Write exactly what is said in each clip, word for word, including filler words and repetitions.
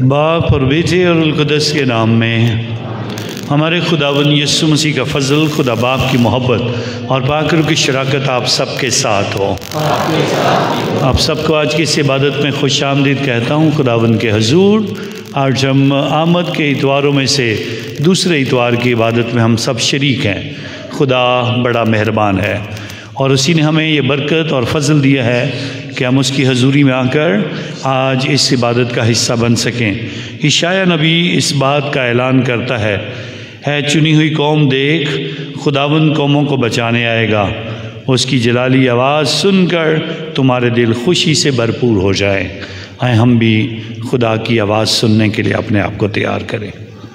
باپ اور بیٹے اور القدس کے نام میں ہمارے خداوند یسوع مسیح کا فضل، خدا باپ کی محبت اور پاک روح کی شراکت آپ سب کے ساتھ ہو۔ آپ سب کو آج کی اس عبادت میں خوش آمدید کہتا ہوں خداوند کے حضور۔ آج ہم آمد کے اتواروں میں سے دوسرے اتوار کی عبادت میں ہم سب شریک ہیں۔ خدا بڑا مہربان ہے اور اسی نے ہمیں یہ برکت اور فضل دیا ہے کہ ہم اس کی حضوری میں آ کر آج اس عبادت کا حصہ بن سکیں۔ اشعیاء نبی اس بات کا اعلان کرتا ہے، اے چنی ہوئی قوم دیکھ، خداوند قوموں کو بچانے آئے گا، اس کی جلالی آواز سن کر تمہارے دل خوشی سے بھرپور ہو جائے۔ آئے ہم بھی خدا کی آواز سننے کے لیے اپنے آپ کو تیار کریں۔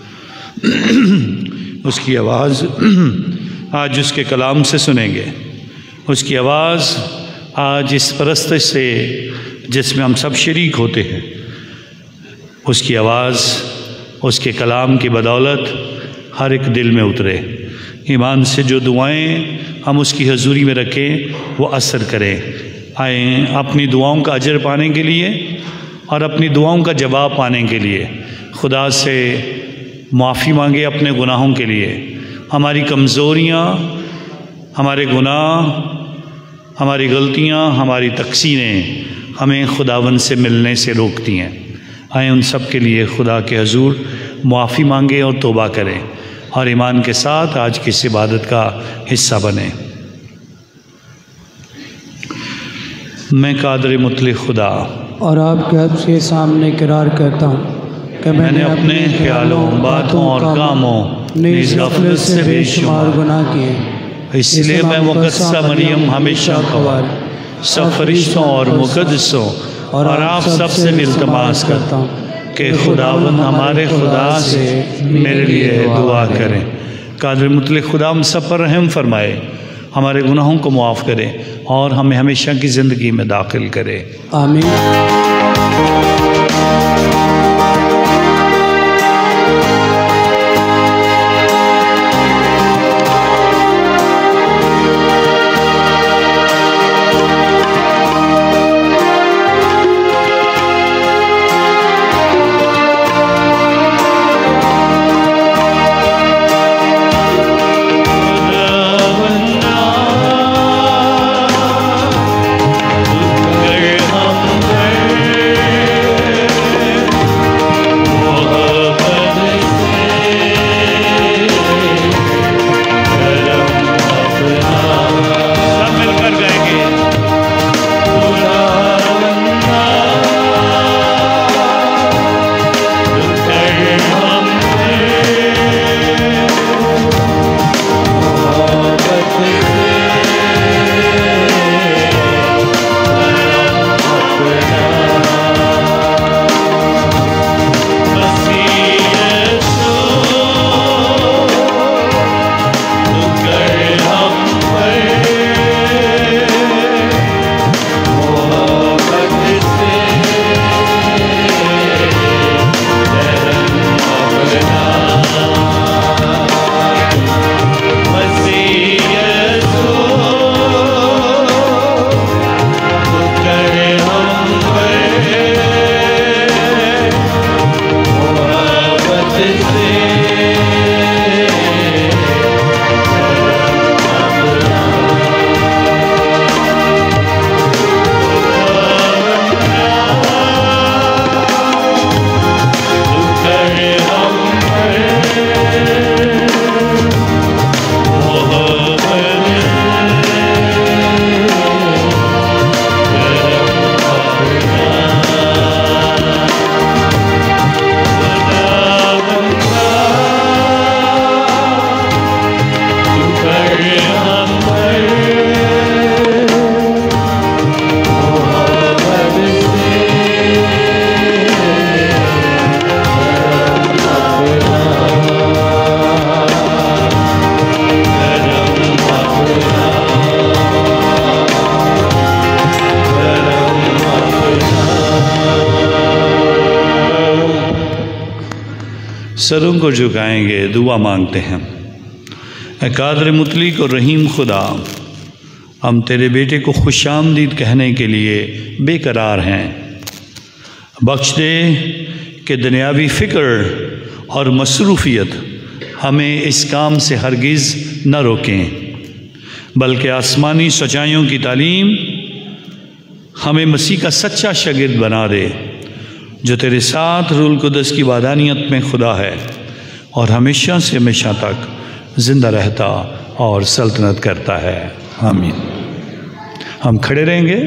اس کی آواز آج اس کے کلام سے سنیں گے، اس کی آواز آج اس پرستش سے جس میں ہم سب شریک ہوتے ہیں، اس کی آواز اس کے کلام کی بدولت ہر ایک دل میں اترے۔ ایمان سے جو دعائیں ہم اس کی حضوری میں رکھیں وہ اثر کریں۔ آئیں اپنی دعاؤں کا اجر پانے کے لیے اور اپنی دعاؤں کا جواب پانے کے لیے خدا سے معافی مانگے اپنے گناہوں کے لیے۔ ہماری کمزوریاں، ہمارے گناہ، ہماری غلطیاں، ہماری تقصیریں ہمیں خداوند سے ملنے سے روکتی ہیں۔ آئیں ان سب کے لیے خدا کے حضور معافی مانگیں اور توبہ کریں اور ایمان کے ساتھ آج کی اس عبادت کا حصہ بنیں۔ میں قادر مطلق خدا اور آپ کے حد کے سامنے قرار کرتا ہوں کہ میں نے اپنے خیالوں، باتوں اور کاموں نیز غفلت سے بے شمار گناہ کیے، اس لیے میں مقدسہ مریم ہمیشہ قوار سب فرشتوں اور مقدسوں اور آپ سب سے التماس کرتا ہوں کہ خداوند ہمارے خدا سے میرے لیے دعا کریں۔ قادر مطلق خدا ہم سب پر رحم فرمائے، ہمارے گناہوں کو معاف کرے اور ہمیں ہمیشہ کی زندگی میں داخل کرے۔ آمین۔ سروں کو جھکائیں گے، دعا مانگتے ہیں۔ اے قادر مطلق اور رحیم خدا، ہم تیرے بیٹے کو خوش آمدید کہنے کے لیے بے قرار ہیں۔ بخش دے کہ دنیاوی فکر اور مصروفیت ہمیں اس کام سے ہرگز نہ روکیں، بلکہ آسمانی سچائیوں کی تعلیم ہمیں مسیح کا سچا شاگرد بنا دے، جو تیرے ساتھ روح القدس کی وحدانیت میں خدا ہے اور ہمیشہ سے ہمیشہ تک زندہ رہتا اور سلطنت کرتا ہے، آمین۔ ہم کھڑے رہیں گے۔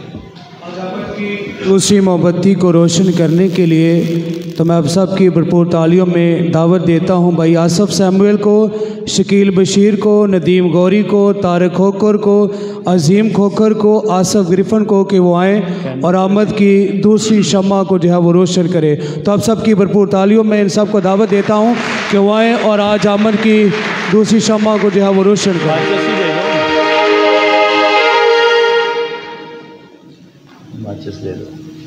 دوسری محبتی کو روشن کرنے کے لیے تو میں اب سب کی بھرپور تالیوں میں دعوت دیتا ہوں بھائی آصف سیمویل کو، شکیل بشیر کو، ندیم گوری کو، طارق کھوکھر کو، عظیم کھوکھر کو، آصف گرفن کو کہ وہ آئیں اور آمد کی دوسری شمع کو جو ہے وہ روشن کرے۔ تو اب سب کی بھرپور تالیوں میں ان سب کو دعوت دیتا ہوں کہ وہ آئیں اور آج آمد کی دوسری شمع کو جو ہے وہ روشن کرے۔ ماچس دے دو۔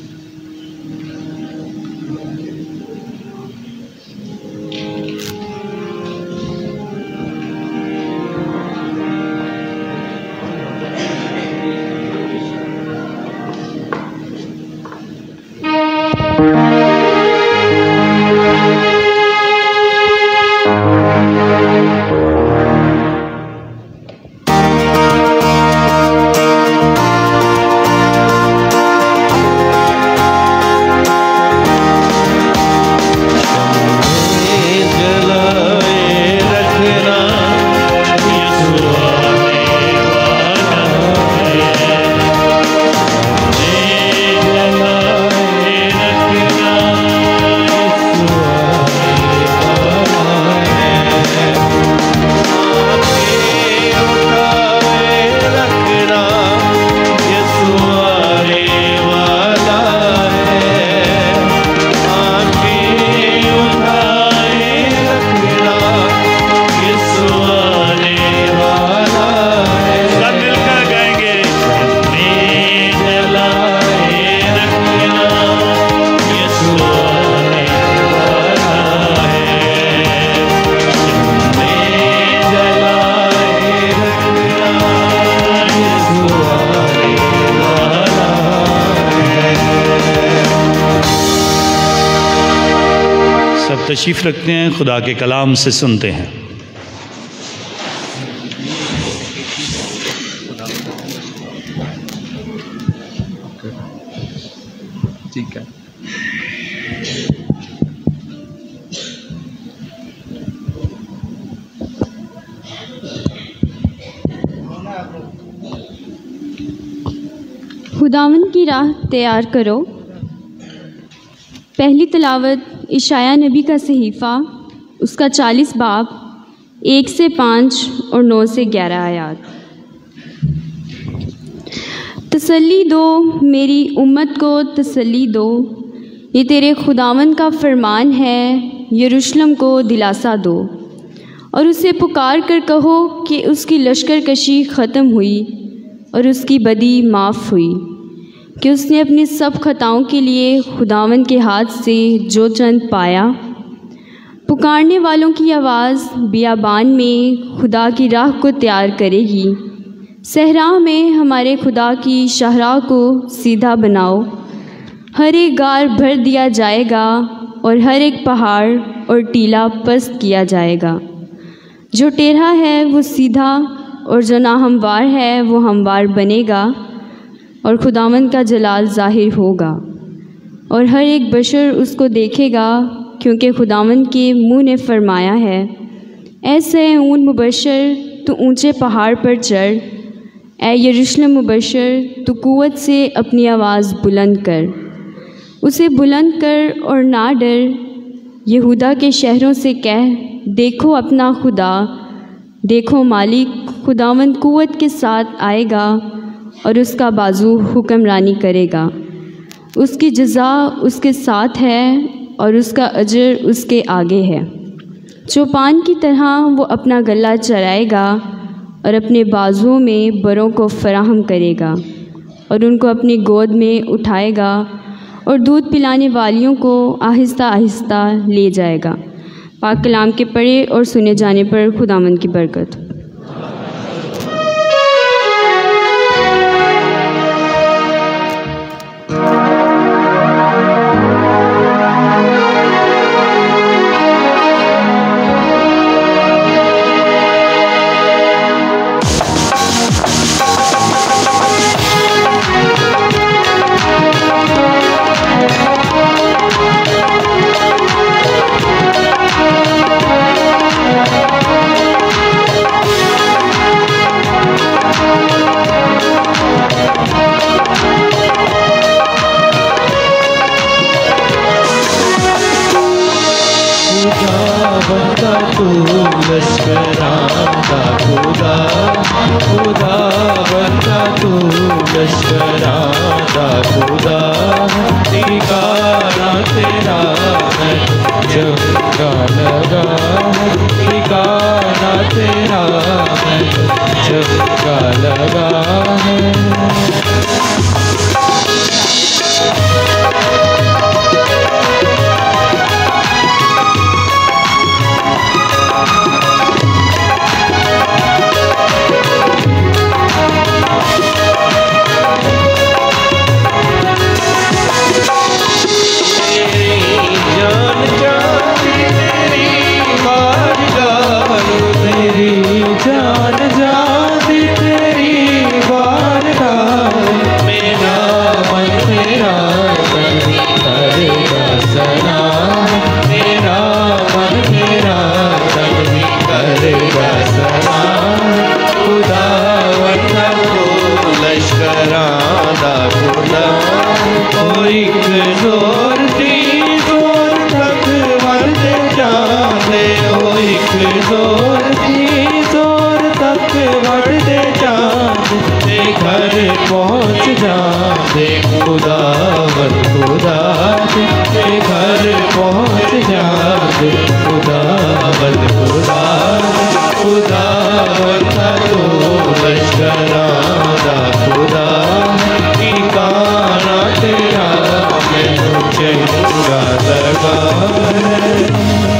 تشریف رکھتے ہیں، خدا کے کلام سے سنتے ہیں۔ ٹھیک ہے۔ خداوند کی راہ تیار کرو۔ پہلی تلاوت اشعیاء نبی کا صحیفہ، اس کا چالیس باب، ایک سے پانچ اور نو سے گیارہ آیات۔ تسلی دو میری امت کو، تسلی دو، یہ تیرے خداوند کا فرمان ہے، یروشلم کو دلاسا دو اور اسے پکار کر کہو کہ اس کی لشکر کشی ختم ہوئی اور اس کی بدی معاف ہوئی، کہ اس نے اپنی سب خطاؤں کے لیے خداوند کے ہاتھ سے جو چند پایا۔ پکارنے والوں کی آواز بیابان میں خدا کی راہ کو تیار کرے گی، صحرا میں ہمارے خدا کی شاہراہ کو سیدھا بناؤ۔ ہر ایک غار بھر دیا جائے گا اور ہر ایک پہاڑ اور ٹیلا پست کیا جائے گا۔ جو ٹیڑھا ہے وہ سیدھا اور جو ناہموار ہے وہ ہموار بنے گا، اور خداوند کا جلال ظاہر ہوگا اور ہر ایک بشر اس کو دیکھے گا، کیونکہ خداوند کے منہ نے فرمایا ہے۔ اے صہیون مبشر، تو اونچے پہاڑ پر چڑھ، اے یروشلم مبشر، تو قوت سے اپنی آواز بلند کر، اسے بلند کر اور نہ ڈر۔ یہودا کے شہروں سے کہہ، دیکھو اپنا خدا، دیکھو مالک خداوند قوت کے ساتھ آئے گا اور اس کا بازو حکمرانی کرے گا۔ اس کی جزا اس کے ساتھ ہے اور اس کا اجر اس کے آگے ہے۔ چوپان کی طرح وہ اپنا گلہ چرائے گا اور اپنے بازوؤں میں بروں کو فراہم کرے گا اور ان کو اپنی گود میں اٹھائے گا اور دودھ پلانے والیوں کو آہستہ آہستہ لے جائے گا۔ پاک کلام کے پڑھے اور سنے جانے پر خداوند کی برکت۔ Oh का तू लश्करां दा खुदा, खुदावन का तू लश्करां दा खुदा, ठिकाना तेरा है चंगा लगा है, ठिकाना तेरा है चंगा लगा है। खुदावन खुदा तेरे घर पहुँच जा दे, खुदावन खुदा, खुदावन का तू लश्करां दा खुदा, ठिकाना तेरा मैनू चंगा लगा है।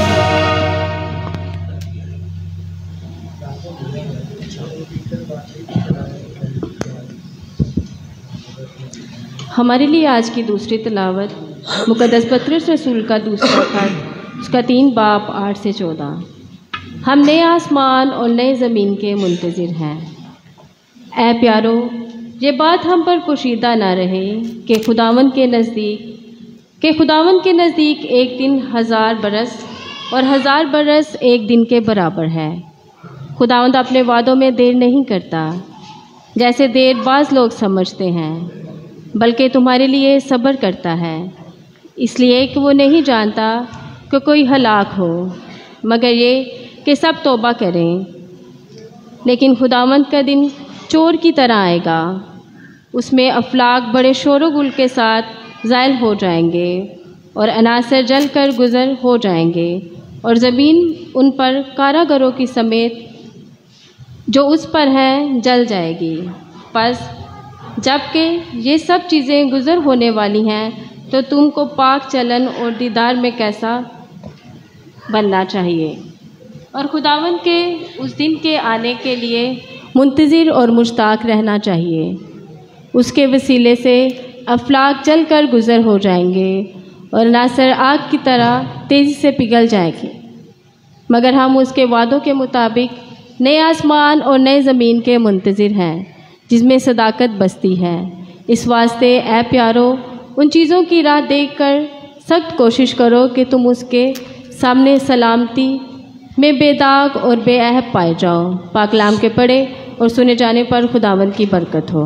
हमारे लिए आज की दूसरी तिलावत मुक़द्दस पतरस रसूल का दूसरा खत, उसका तीन बाब आठ से चौदह। हम नए आसमान और नए ज़मीन के मुंतज़िर हैं। ऐ प्यारो, ये बात हम पर पोशीदा ना रहे कि खुदावन के नज़दीक कि खुदावन के नज़दीक एक दिन हज़ार बरस और हज़ार बरस एक दिन के बराबर है। खुदावंद अपने वादों में देर नहीं करता, जैसे देर बाज़ लोग समझते हैं, बल्कि तुम्हारे लिए सब्र करता है, इसलिए कि वो नहीं जानता कि कोई हलाक हो, मगर ये कि सब तौबा करें। लेकिन खुदावंद का दिन चोर की तरह आएगा, उसमें अफलाक बड़े शोर गुल के साथ ज़ायल हो जाएंगे और अनासर जल कर गुज़र हो जाएंगे, और ज़मीन उन पर कारागरों की समेत जो उस पर हैं जल जाएगी। बस जबकि ये सब चीज़ें गुज़र होने वाली हैं, तो तुमको पाक चलन और दीदार में कैसा बनना चाहिए, और खुदावन के उस दिन के आने के लिए मुंतज़िर और मुश्ताक रहना चाहिए। उसके वसीले से अफलाक जल कर गुज़र हो जाएंगे और नासर आग की तरह तेज़ी से पिघल जाएगी, मगर हम उसके वादों के मुताबिक नए आसमान और नए ज़मीन के मुंतज़िर हैं, जिसमें सदाकत बसती है। इस वास्ते ऐ प्यारो, उन चीज़ों की राह देखकर सख्त कोशिश करो कि तुम उसके सामने सलामती में बेदाग और बेअहब पाए जाओ। पाकलाम के पढ़े और सुने जाने पर खुदावंद की बरकत हो।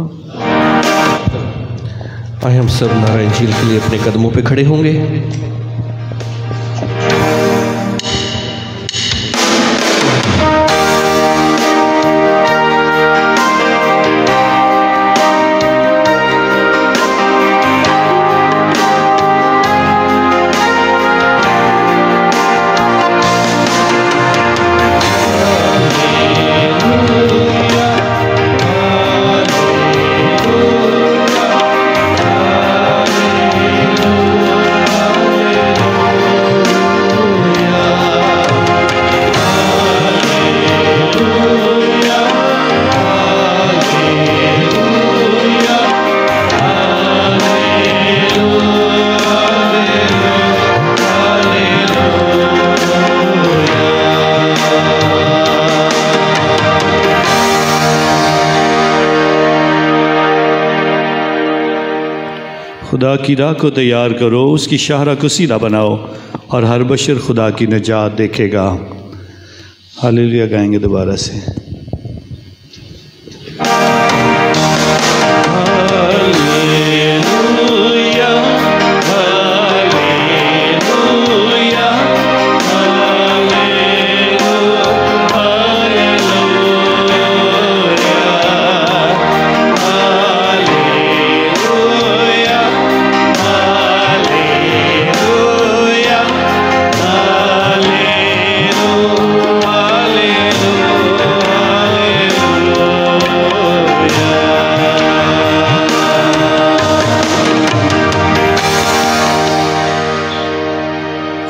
आए हम सब नारायण झील के लिए अपने कदमों पे खड़े होंगे। खुदा की राह को तैयार करो, उसकी शाहरा को सीधा बनाओ, और हर बशर खुदा की निजात देखेगा। हालेलुया गाएंगे दोबारा से। हालेलुया, हालेलुया,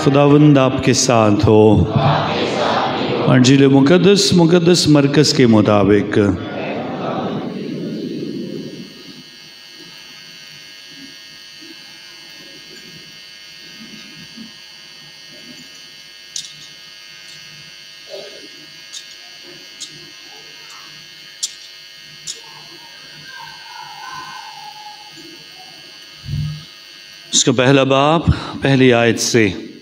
खुदावंद आपके साथ हो। अंजील मुकद्दस मुकद्दस मरकज़ के मुताबिक इसका पहला बाब पहली आयत से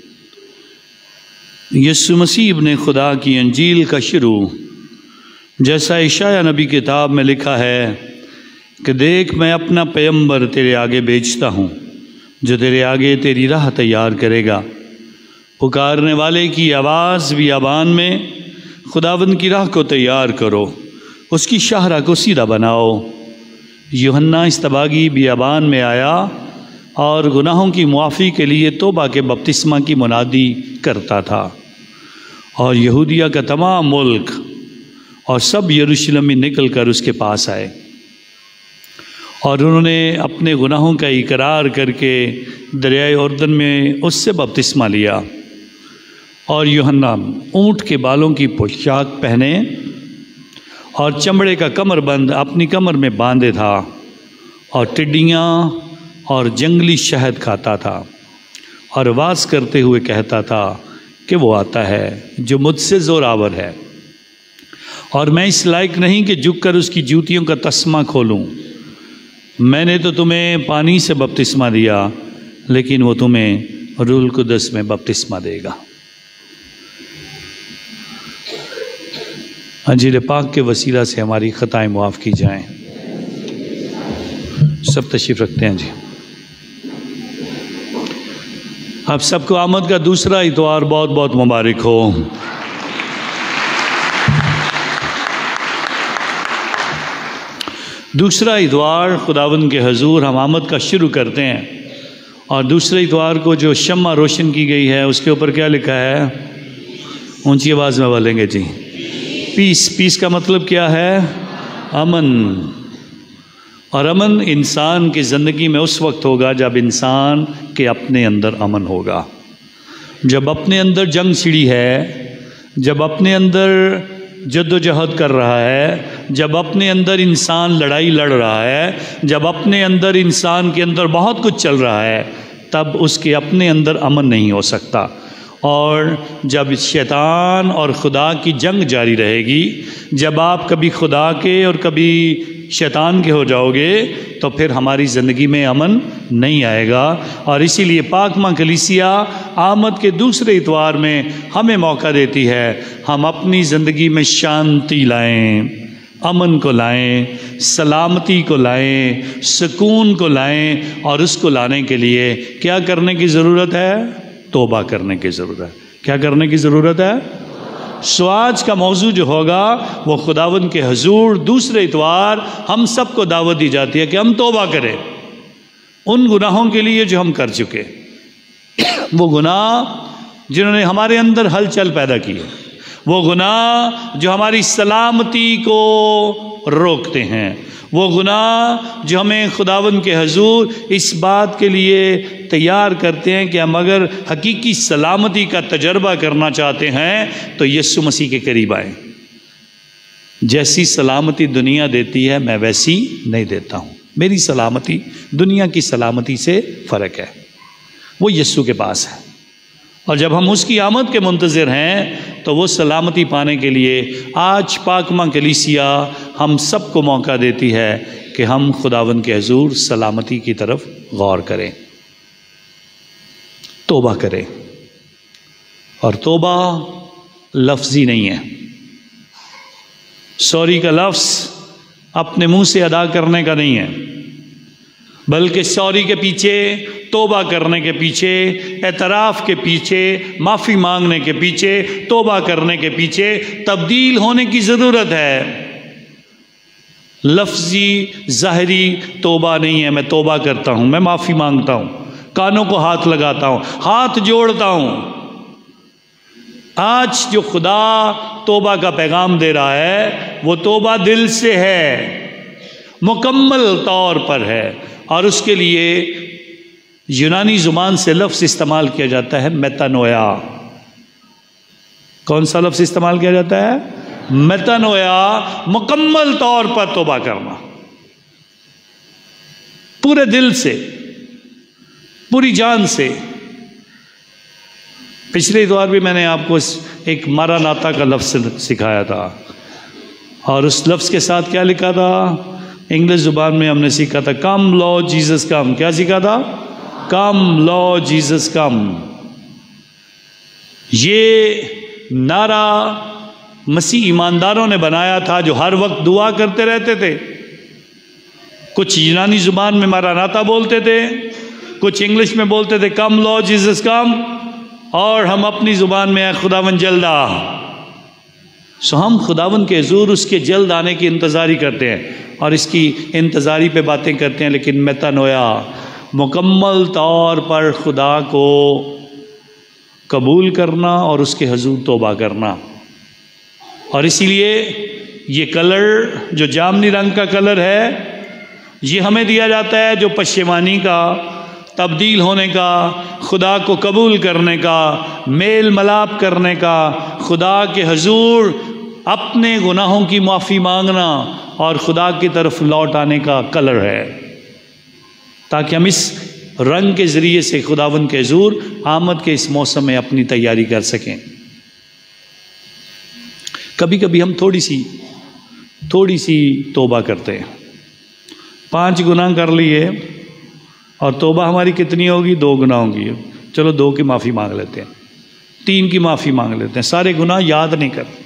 यीशु मसीह इब्ने खुदा की अंजील का शुरू, जैसा इशाया नबी किताब में लिखा है कि देख मैं अपना पैगंबर तेरे आगे भेजता हूँ जो तेरे आगे तेरी राह तैयार करेगा। पुकारने वाले की आवाज़ बियाबान में खुदावंद की राह को तैयार करो, उसकी शाहरा को सीधा बनाओ। यूहन्ना इस्तबागी बियाबान में आया और गुनाहों की मुआफ़ी के लिए तौबा के बपतिस्मा की मुनादी करता था, और यहूदिया का तमाम मुल्क और सब यरूशलेम में निकल कर उसके पास आए और उन्होंने अपने गुनाहों का इकरार करके दरियाए उर्दन में उससे बपतिस्मा लिया। और यूहन्ना ऊँट के बालों की पोशाक पहने और चमड़े का कमरबंद अपनी कमर में बांधे था और टिड्डियाँ और जंगली शहद खाता था और वास करते हुए कहता था कि वो आता है जो मुझसे ज़ोरावर है, और मैं इस लायक नहीं कि झुक कर उसकी जूतियों का तस्मा खोलूं। मैंने तो तुम्हें पानी से बपतिस्मा दिया, लेकिन वो तुम्हें रूहुल कुद्दस में बपतिस्मा देगा। अंजील पाक के वसीला से हमारी ख़ताएं मुआफ़ की जाएं। सब तशरीफ़ रखते हैं जी। आप सबको आमद का दूसरा इतवार बहुत बहुत मुबारक हो। दूसरा इतवार खुदावंद के हजूर हम आमद का शुरू करते हैं, और दूसरे इतवार को जो शम्मा रोशन की गई है उसके ऊपर क्या लिखा है? ऊंची आवाज़ में बोलेंगे जी। पीस। पीस का मतलब क्या है? अमन। और अमन इंसान की ज़िंदगी में उस वक्त होगा जब इंसान के अपने अंदर अमन होगा। जब अपने अंदर जंग छिड़ी है, जब अपने अंदर जद्दोजहद कर रहा है, जब अपने अंदर इंसान लड़ाई लड़ रहा है, जब अपने अंदर इंसान के अंदर बहुत कुछ चल रहा है, तब उसके अपने अंदर अमन नहीं हो सकता। और जब शैतान और खुदा की जंग जारी रहेगी, जब आप कभी खुदा के और कभी शैतान के हो जाओगे, तो फिर हमारी ज़िंदगी में अमन नहीं आएगा। और इसीलिए पाक मां कलीसिया आमद के दूसरे इतवार में हमें मौका देती है हम अपनी ज़िंदगी में शांति लाएं, अमन को लाएं, सलामती को लाएं, सुकून को लाएं। और उसको लाने के लिए क्या करने की ज़रूरत है? तौबा करने की ज़रूरत है। क्या करने की ज़रूरत है? सो आज का मौजू जो होगा वो खुदावंद के हजूर दूसरे इतवार हम सबको दावत दी जाती है कि हम तौबा करें उन गुनाहों के लिए जो हम कर चुके, वो गुनाह जिन्होंने हमारे अंदर हलचल पैदा की है, वो गुनाह जो हमारी सलामती को रोकते हैं, वो गुनाह जो हमें खुदावंद के हजूर इस बात के लिए तैयार करते हैं कि हम अगर हकीकी सलामती का तजर्बा करना चाहते हैं तो यीशु मसीह के करीब आएं। जैसी सलामती दुनिया देती है मैं वैसी नहीं देता हूँ। मेरी सलामती दुनिया की सलामती से फ़र्क है, वो यीशु के पास है। और जब हम उसकी आमद के मुंतज़िर हैं तो वो सलामती पाने के लिए आज पाक मां कलीसिया हम सबको मौका देती है कि हम खुदावंद के हजूर सलामती की तरफ गौर करें, तौबा करें। और तौबा लफ्ज़ी नहीं है। सॉरी का लफ्ज़ अपने मुंह से अदा करने का नहीं है, बल्कि सॉरी के पीछे, तौबा करने के पीछे, एतराफ़ के पीछे, माफ़ी मांगने के पीछे, तौबा करने के पीछे तब्दील होने की ज़रूरत है। लफ्ज़ी ज़ाहरी तौबा नहीं है। मैं तौबा करता हूँ, मैं माफ़ी मांगता हूँ, कानों को हाथ लगाता हूँ, हाथ जोड़ता हूँ। आज जो खुदा तौबा का पैगाम दे रहा है वो तौबा दिल से है, मुकम्मल तौर पर है। और उसके लिए یونانی زبان سے لفظ استعمال کیا جاتا ہے میتانویا. کون سا لفظ استعمال کیا جاتا ہے؟ میتانویا. مکمل طور پر توبہ کرنا، پورے دل سے، پوری جان سے. پچھلے اتوار بھی میں نے آپ کو ایک ماراناتا کا لفظ سکھایا تھا، اور اس لفظ کے ساتھ کیا لکھا تھا؟ انگلش زبان میں ہم نے سیکھا تھا کم لارڈ جیسس کم. کیا سیکھا تھا؟ Come Lord Jesus come. یہ نعرہ مسیح ایمانداروں نے بنایا تھا جو ہر وقت دعا کرتے رہتے تھے. کچھ یونانی زبان میں ماراناتا بولتے تھے، کچھ انگلش میں بولتے تھے کم لارڈ جیسس کم، اور ہم اپنی زبان میں خداوند جلد آ. سو ہم خداوند کے حضور اس کے جلد آنے کی انتظاری کرتے ہیں اور اس کی انتظاری پہ باتیں کرتے ہیں. لیکن میتانویا، مکمل طور پر خدا کو قبول کرنا اور اس کے حضور توبہ کرنا. اور اسی لیے یہ کلر جو جامنی رنگ کا کلر ہے، یہ ہمیں دیا جاتا ہے جو پشیمانی کا، تبدیل ہونے کا، خدا کو قبول کرنے کا، میل ملاپ کرنے کا، خدا کے حضور اپنے گناہوں کی معافی مانگنا اور خدا کی طرف لوٹ آنے کا کلر ہے، تاکہ ہم اس رنگ کے ذریعے سے خداوند کے حضور آمد کے اس موسم میں اپنی تیاری کر سکیں. کبھی کبھی ہم تھوڑی سی تھوڑی سی توبہ کرتے ہیں. پانچ گناہ کر لیے اور توبہ ہماری کتنی ہوگی؟ دو گناہوں کی. چلو دو کی معافی مانگ لیتے ہیں، تین کی معافی مانگ لیتے ہیں، سارے گناہ یاد نہیں کرتے.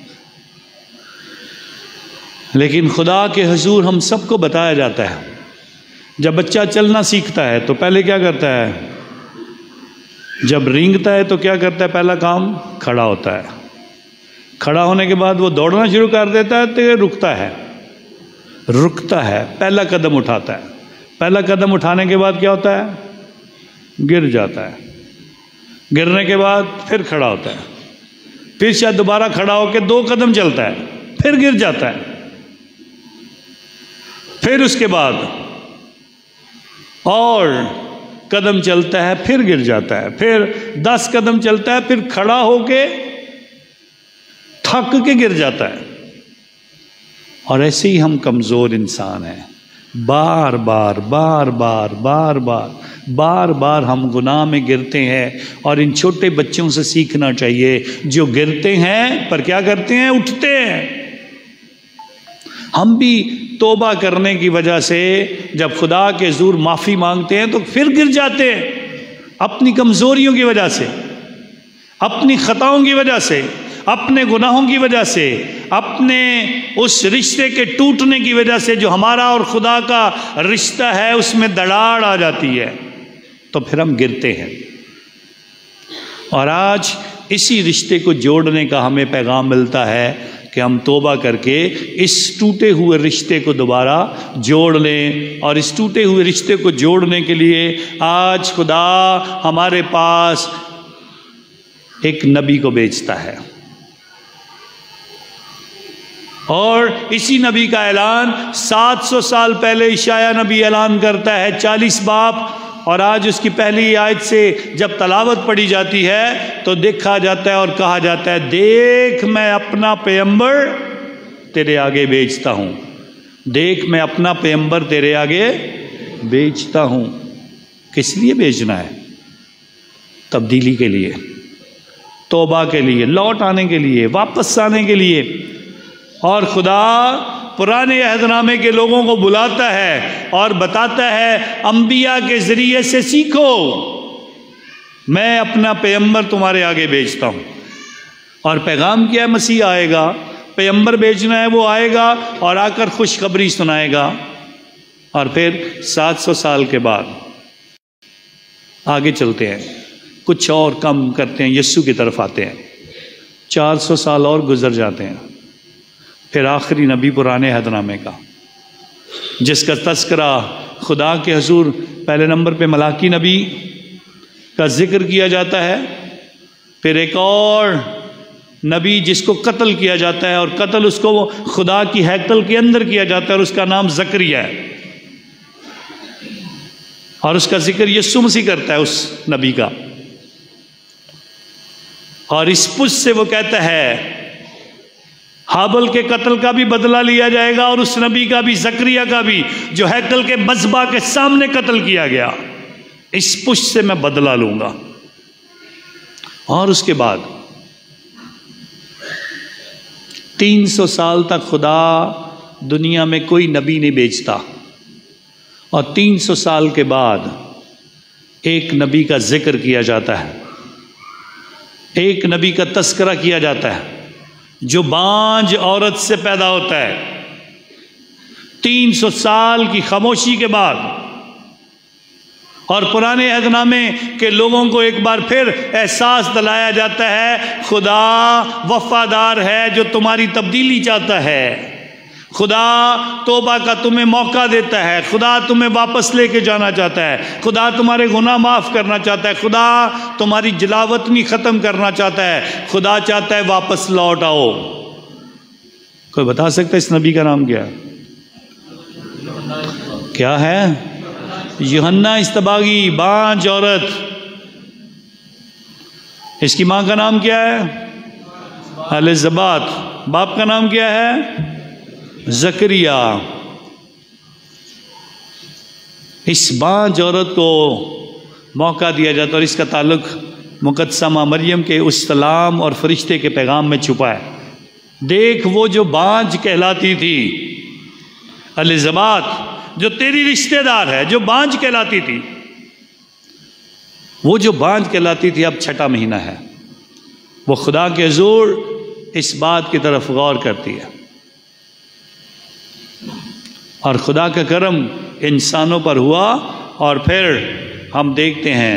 لیکن خدا کے حضور ہم سب کو بتایا جاتا ہے، جب بچہ چلنا سیکھتا ہے تو پہلے کیا کرتا ہے؟ جب رینگتا ہے تو کیا کرتا ہے؟ پہلا کام کھڑا ہوتا ہے. کھڑا ہونے کے بعد وہ دوڑنا شروع کر دیتا ہے تو رکتا ہے رکتا ہے پہلا قدم اٹھاتا ہے. پہلا قدم اٹھانے کے بعد کیا ہوتا ہے؟ گر جاتا ہے. گرنے کے بعد پھر کھڑا ہوتا ہے، پھر شاید دوبارہ کھڑا ہو کے دو قدم چلتا ہے، پھر گر جاتا ہے، پھر اس کے بعد اور قدم چلتا ہے، پھر گر جاتا ہے، پھر دس قدم چلتا ہے، پھر کھڑا ہو کے تھک کے گر جاتا ہے. اور ایسے ہی ہم کمزور انسان ہیں. بار بار بار بار بار بار بار بار ہم گناہ میں گرتے ہیں. اور ان چھوٹے بچوں سے سیکھنا چاہیے، جو گرتے ہیں پر کیا کرتے ہیں؟ اٹھتے ہیں. ہم بھی توبہ کرنے کی وجہ سے جب خدا کے حضور معافی مانگتے ہیں تو پھر گر جاتے ہیں، اپنی کمزوریوں کی وجہ سے، اپنی خطاؤں کی وجہ سے، اپنے گناہوں کی وجہ سے، اپنے اس رشتے کے ٹوٹنے کی وجہ سے جو ہمارا اور خدا کا رشتہ ہے اس میں دراڑ آ جاتی ہے، تو پھر ہم گرتے ہیں. اور آج اسی رشتے کو جوڑنے کا ہمیں پیغام ملتا ہے کہ ہم توبہ کر کے اس ٹوٹے ہوئے رشتے کو دوبارہ جوڑ لیں. اور اس ٹوٹے ہوئے رشتے کو جوڑنے کے لیے آج خدا ہمارے پاس ایک نبی کو بھیجتا ہے، اور اسی نبی کا اعلان سات سو سال پہلے اشعیا نبی اعلان کرتا ہے، چالیس باپ. اور آج اس کی پہلی آیت سے جب تلاوت پڑھی جاتی ہے تو دیکھا جاتا ہے اور کہا جاتا ہے، دیکھ میں اپنا پیغمبر تیرے آگے بھیجتا ہوں. دیکھ میں اپنا پیغمبر تیرے آگے بھیجتا ہوں. کس لیے بھیجنا ہے؟ تبدیلی کے لیے، توبہ کے لیے، لوٹ آنے کے لیے، واپس آنے کے لیے. اور خدا پرانے عہد نامے کے لوگوں کو بلاتا ہے اور بتاتا ہے، انبیاء کے ذریعے سے سیکھو، میں اپنا پیغمبر تمہارے آگے بھیجتا ہوں. اور پیغام کیا ہے؟ مسیح آئے گا، پیغمبر بھیجنا ہے، وہ آئے گا اور آ کر خوشخبری سنائے گا. اور پھر سات سو سال کے بعد آگے چلتے ہیں، کچھ اور کم کرتے ہیں، یسوع کی طرف آتے ہیں. چار سو سال اور گزر جاتے ہیں. پھر آخری نبی پرانے عہد نامے کا، جس کا تذکرہ خدا کے حضور پہلے نمبر پہ ملاکی نبی کا ذکر کیا جاتا ہے. پھر ایک اور نبی جس کو قتل کیا جاتا ہے، اور قتل اس کو خدا کی ہیکل کے اندر کیا جاتا ہے، اور اس کا نام زکریا ہے. اور اس کا ذکر یسوع مسیح کرتا ہے اس نبی کا، اور اس پشت سے وہ کہتا ہے ہابل کے قتل کا بھی بدلہ لیا جائے گا، اور اس نبی کا بھی، زکریا کا بھی، جو ہیکل کے مذبح کے سامنے قتل کیا گیا، اس پشت سے میں بدلہ لوں گا۔ اور اس کے بعد تین سو سال تک خدا دنیا میں کوئی نبی نہیں بھیجتا، اور تین سو سال کے بعد ایک نبی کا ذکر کیا جاتا ہے، ایک نبی کا تذکرہ کیا جاتا ہے جو بانج عورت سے پیدا ہوتا ہے۔ تین سو سال کی خاموشی کے بعد، اور پرانے عہد نامے کے لوگوں کو ایک بار پھر احساس دلایا جاتا ہے خدا وفادار ہے جو تمہاری تبدیلی چاہتا ہے، خدا توبہ کا تمہیں موقع دیتا ہے، خدا تمہیں واپس لے کے جانا چاہتا ہے، خدا تمہارے گناہ معاف کرنا چاہتا ہے، خدا تمہاری جلاوطنی ختم کرنا چاہتا ہے، خدا چاہتا ہے واپس لوٹ آؤ۔ کوئی بتا سکتا ہے اس نبی کا نام کیا کیا ہے؟ یوحنا اصطباغی، بانج عورت۔ اس کی ماں کا نام کیا ہے؟ الزبات۔ باپ کا نام کیا ہے؟ زکریا۔ اس بانج عورت کو موقع دیا جاتا اور اس کا تعلق مقدسہ ماں مریم کے اس سلام اور فرشتے کے پیغام میں چھپا ہے۔ دیکھ وہ جو بانج کہلاتی تھی، الزبات جو تیری رشتہ دار ہے، جو بانج کہلاتی تھی، وہ جو بانج کہلاتی تھی اب چھٹا مہینہ ہے، وہ خدا کے حضور اس بات کی طرف غور کرتی ہے، اور خدا کا کرم انسانوں پر ہوا، اور پھر ہم دیکھتے ہیں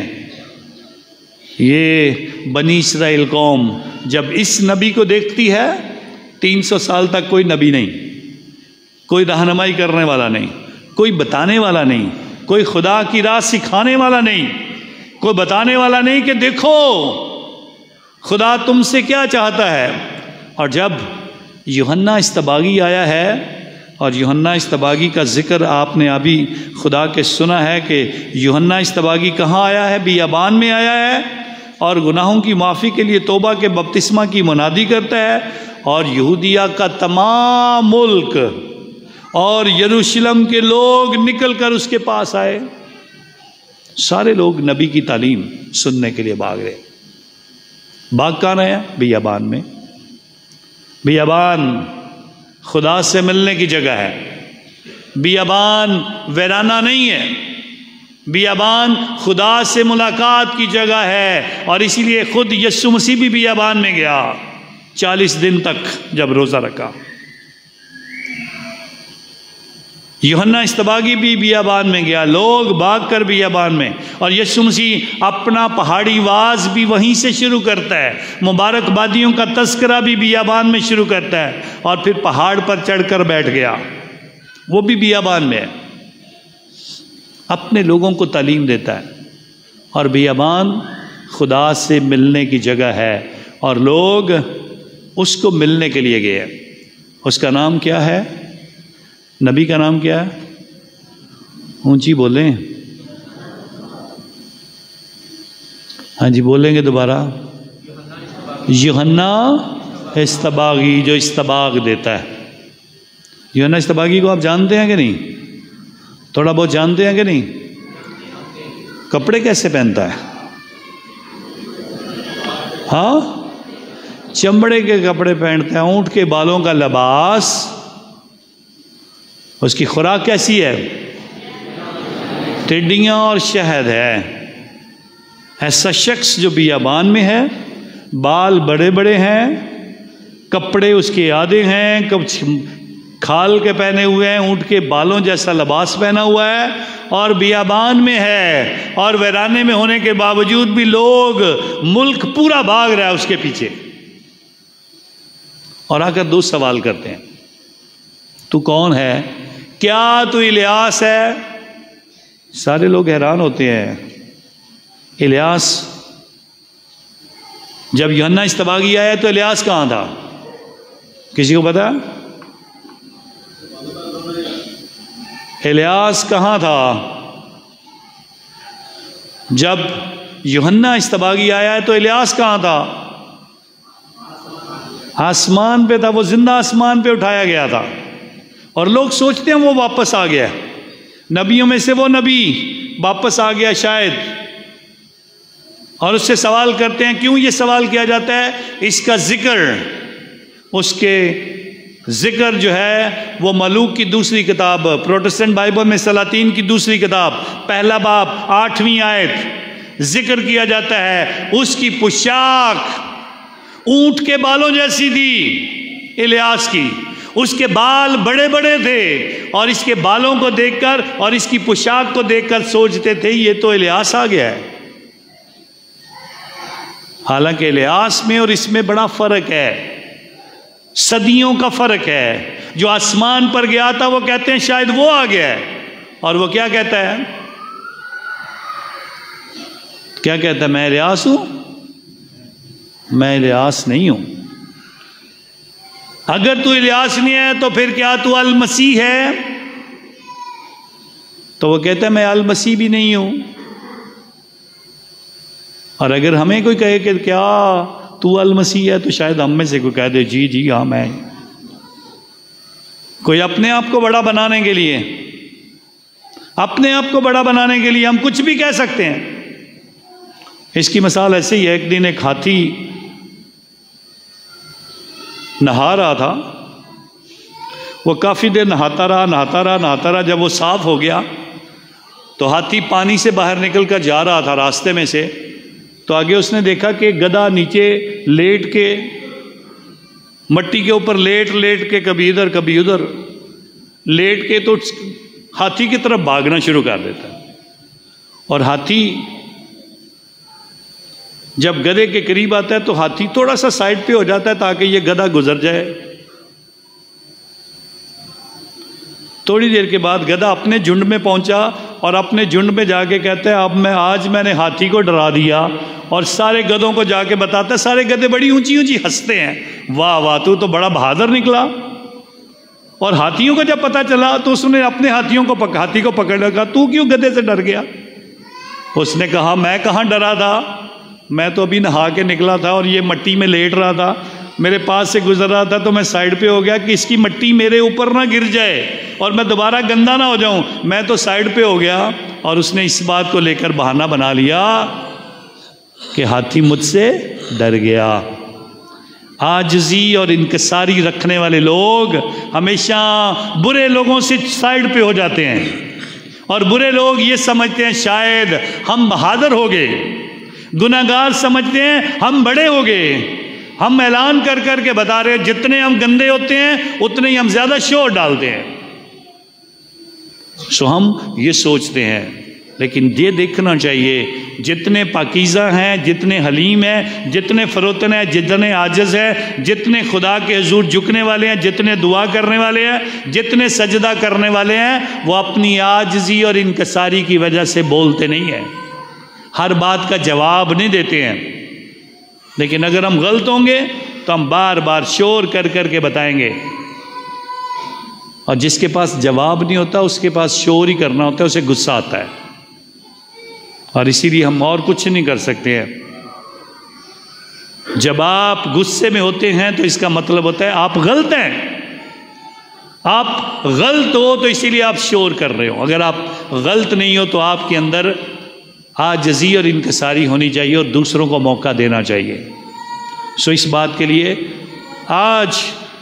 یہ بنی اسرائیل قوم جب اس نبی کو دیکھتی ہے، تین سو سال تک کوئی نبی نہیں، کوئی رہنمائی کرنے والا نہیں، کوئی بتانے والا نہیں، کوئی خدا کی راہ سکھانے والا نہیں، کوئی بتانے والا نہیں کہ دیکھو خدا تم سے کیا چاہتا ہے۔ اور جب یوحنا اصطباغی آیا ہے، اور یوحنا اصطباغی کا ذکر آپ نے ابھی خدا کے سنا ہے کہ یوحنا اصطباغی کہاں آیا ہے؟ بیابان میں آیا ہے، اور گناہوں کی معافی کے لیے توبہ کے بپتسمہ کی منادی کرتا ہے، اور یہودیہ کا تمام ملک اور یروشلم کے لوگ نکل کر اس کے پاس آئے، سارے لوگ نبی کی تعلیم سننے کے لیے بھاگ رہے۔ بھاگ کہاں ہے؟ بیابان میں۔ بیابان خدا سے ملنے کی جگہ ہے، بیابان ویرانہ نہیں ہے، بیابان خدا سے ملاقات کی جگہ ہے، اور اسی لیے خود یسوع مسیح بھی بیابان میں گیا چالیس دن تک جب روزہ رکھا۔ یوحنا اصطباغی بھی بیابان میں گیا، لوگ بھاگ کر بیابان میں، اور یسوع مسیح اپنا پہاڑی واز بھی وہیں سے شروع کرتا ہے، مبارک بادیوں کا تذکرہ بھی بیابان میں شروع کرتا ہے، اور پھر پہاڑ پر چڑھ کر بیٹھ گیا، وہ بھی بیابان میں ہے، اپنے لوگوں کو تعلیم دیتا ہے، اور بیابان خدا سے ملنے کی جگہ ہے، اور لوگ اس کو ملنے کے لیے گئے۔ اس کا نام کیا ہے؟ نبی کا نام کیا ہے؟ اونچی بولیں، ہاں جی بولیں گے دوبارہ۔ یوحنا اصطباغی، جو اصطباغ دیتا ہے۔ یوحنا اصطباغی کو آپ جانتے ہیں کہ نہیں؟ تھوڑا بہت جانتے ہیں کہ نہیں؟ کپڑے کیسے پہنتا ہے؟ ہاں، چمڑے کے کپڑے پہنتا ہے، اونٹ کے بالوں کا لباس۔ اس کی خوراک کیسی ہے؟ ٹڈیاں اور شہد ہے۔ ایسا شخص جو بیابان میں ہے، بال بڑے بڑے ہیں، کپڑے اس کے آدھے ہیں، کچھ کھال کے پہنے ہوئے ہیں، اونٹ کے بالوں جیسا لباس پہنا ہوا ہے، اور بیابان میں ہے، اور ویرانے میں ہونے کے باوجود بھی لوگ، ملک پورا بھاگ رہا ہے اس کے پیچھے، اور آ کر دو سوال کرتے ہیں، تو کون ہے؟ کیا تو الیاس ہے؟ سارے لوگ حیران ہوتے ہیں، الیاس؟ جب یوحنا اصطباغی آیا تو الیاس کہاں تھا؟ کسی کو پتا؟ الیاس کہاں تھا؟ جب یوحنا استباغی آیا ہے تو الیاس کہاں تھا؟ آسمان پہ تھا، وہ زندہ آسمان پہ اٹھایا گیا تھا، اور لوگ سوچتے ہیں وہ واپس آ گیا، نبیوں میں سے وہ نبی واپس آ گیا شاید، اور اس سے سوال کرتے ہیں. کیوں یہ سوال کیا جاتا ہے؟ اس کا ذکر، اس کے ذکر جو ہے وہ ملوک کی دوسری کتاب، پروٹسٹنٹ بائبل میں سلاطین کی دوسری کتاب، پہلا باب آٹھویں آیت ذکر کیا جاتا ہے. اس کی پوشاک اونٹ کے بالوں جیسی تھی الیاس کی، اس کے بال بڑے بڑے تھے، اور اس کے بالوں کو دیکھ کر اور اس کی پوشاک کو دیکھ کر سوچتے تھے یہ تو الیاس آ گیا ہے. حالانکہ الیاس میں اور اس میں بڑا فرق ہے، صدیوں کا فرق ہے. جو آسمان پر گیا تھا وہ کہتے ہیں شاید وہ آ گیا ہے، اور وہ کیا کہتا ہے؟ کیا کہتا ہے؟ میں الیاس ہوں؟ میں الیاس نہیں ہوں. اگر تو الیاس نہیں ہے تو پھر کیا تو المسیح ہے؟ تو وہ کہتا ہے میں المسیح بھی نہیں ہوں. اور اگر ہمیں کوئی کہے کہ کیا تو المسیح ہے تو شاید ہم میں سے کوئی کہہ دے جی جی ہاں میں. کوئی اپنے آپ کو بڑا بنانے کے لیے اپنے آپ کو بڑا بنانے کے لیے ہم کچھ بھی کہہ سکتے ہیں. اس کی مثال ایسے ہی ہے. ایک دن ایک ہاتھی نہا رہا تھا، وہ کافی دیر نہاتا رہا نہاتا رہا نہاتا رہا جب وہ صاف ہو گیا تو ہاتھی پانی سے باہر نکل کر جا رہا تھا راستے میں سے. تو آگے اس نے دیکھا کہ گدھا نیچے لیٹ کے مٹی کے اوپر لیٹ لیٹ کے کبھی ادھر کبھی ادھر لیٹ کے تو ہاتھی کی طرف بھاگنا شروع کر دیتا ہے. اور ہاتھی جب گدھے کے قریب آتا ہے تو ہاتھی تھوڑا سا سائڈ پہ ہو جاتا ہے تاکہ یہ گدھا گزر جائے. تھوڑی دیر کے بعد گدھا اپنے جھنڈ میں پہنچا اور اپنے جھنڈ میں جا کے کہتا ہے اب میں آج میں نے ہاتھی کو ڈرا دیا. اور سارے گدھوں کو جا کے بتاتا ہے. سارے گدھے بڑی اونچی اونچی ہنستے ہیں، واہ واہ تو تو بڑا بہادر نکلا. اور ہاتھیوں کو جب پتا چلا تو اس نے اپنے ہاتھیوں کو پک... ہاتھی کو پکڑ لگا. تو کیوں گدھے سے ڈر گیا؟ اس نے کہا میں کہاں ڈرا تھا، میں تو ابھی نہا کے نکلا تھا اور یہ مٹی میں لیٹ رہا تھا، میرے پاس سے گزر رہا تھا تو میں سائڈ پہ ہو گیا کہ اس کی مٹی میرے اوپر نہ گر جائے اور میں دوبارہ گندا نہ ہو جاؤں. میں تو سائڈ پہ ہو گیا. اور اس نے اس بات کو لے کر بہانہ بنا لیا کہ ہاتھی مجھ سے ڈر گیا. عاجزی اور انکساری رکھنے والے لوگ ہمیشہ برے لوگوں سے سائڈ پہ ہو جاتے ہیں، اور برے لوگ یہ سمجھتے ہیں شاید ہم بہادر ہو گئے، گناہگار سمجھتے ہیں ہم بڑے ہو گئے. ہم اعلان کر کر کے بتا رہے ہیں جتنے ہم گندے ہوتے ہیں اتنے ہی ہم زیادہ شور ڈالتے ہیں. سو ہم یہ سوچتے ہیں، لیکن یہ دیکھنا چاہیے جتنے پاکیزہ ہیں، جتنے حلیم ہیں، جتنے فروتن ہیں، جتنے عاجز ہیں، جتنے خدا کے حضور جھکنے والے ہیں، جتنے دعا کرنے والے ہیں، جتنے سجدہ کرنے والے ہیں، وہ اپنی عاجزی اور انکساری کی وجہ سے بولتے نہیں ہیں، ہر بات کا جواب نہیں دیتے ہیں. لیکن اگر ہم غلط ہوں گے تو ہم بار بار شور کر کر کے بتائیں گے، اور جس کے پاس جواب نہیں ہوتا اس کے پاس شور ہی کرنا ہوتا ہے، اسے غصہ آتا ہے، اور اسی لیے ہم اور کچھ نہیں کر سکتے ہیں. جب آپ غصے میں ہوتے ہیں تو اس کا مطلب ہوتا ہے آپ غلط ہیں. آپ غلط ہو تو اسی لیے آپ شور کر رہے ہو. اگر آپ غلط نہیں ہو تو آپ کے اندر عاجزی اور انکساری ہونی چاہیے اور دوسروں کو موقع دینا چاہیے. سو اس بات کے لیے آج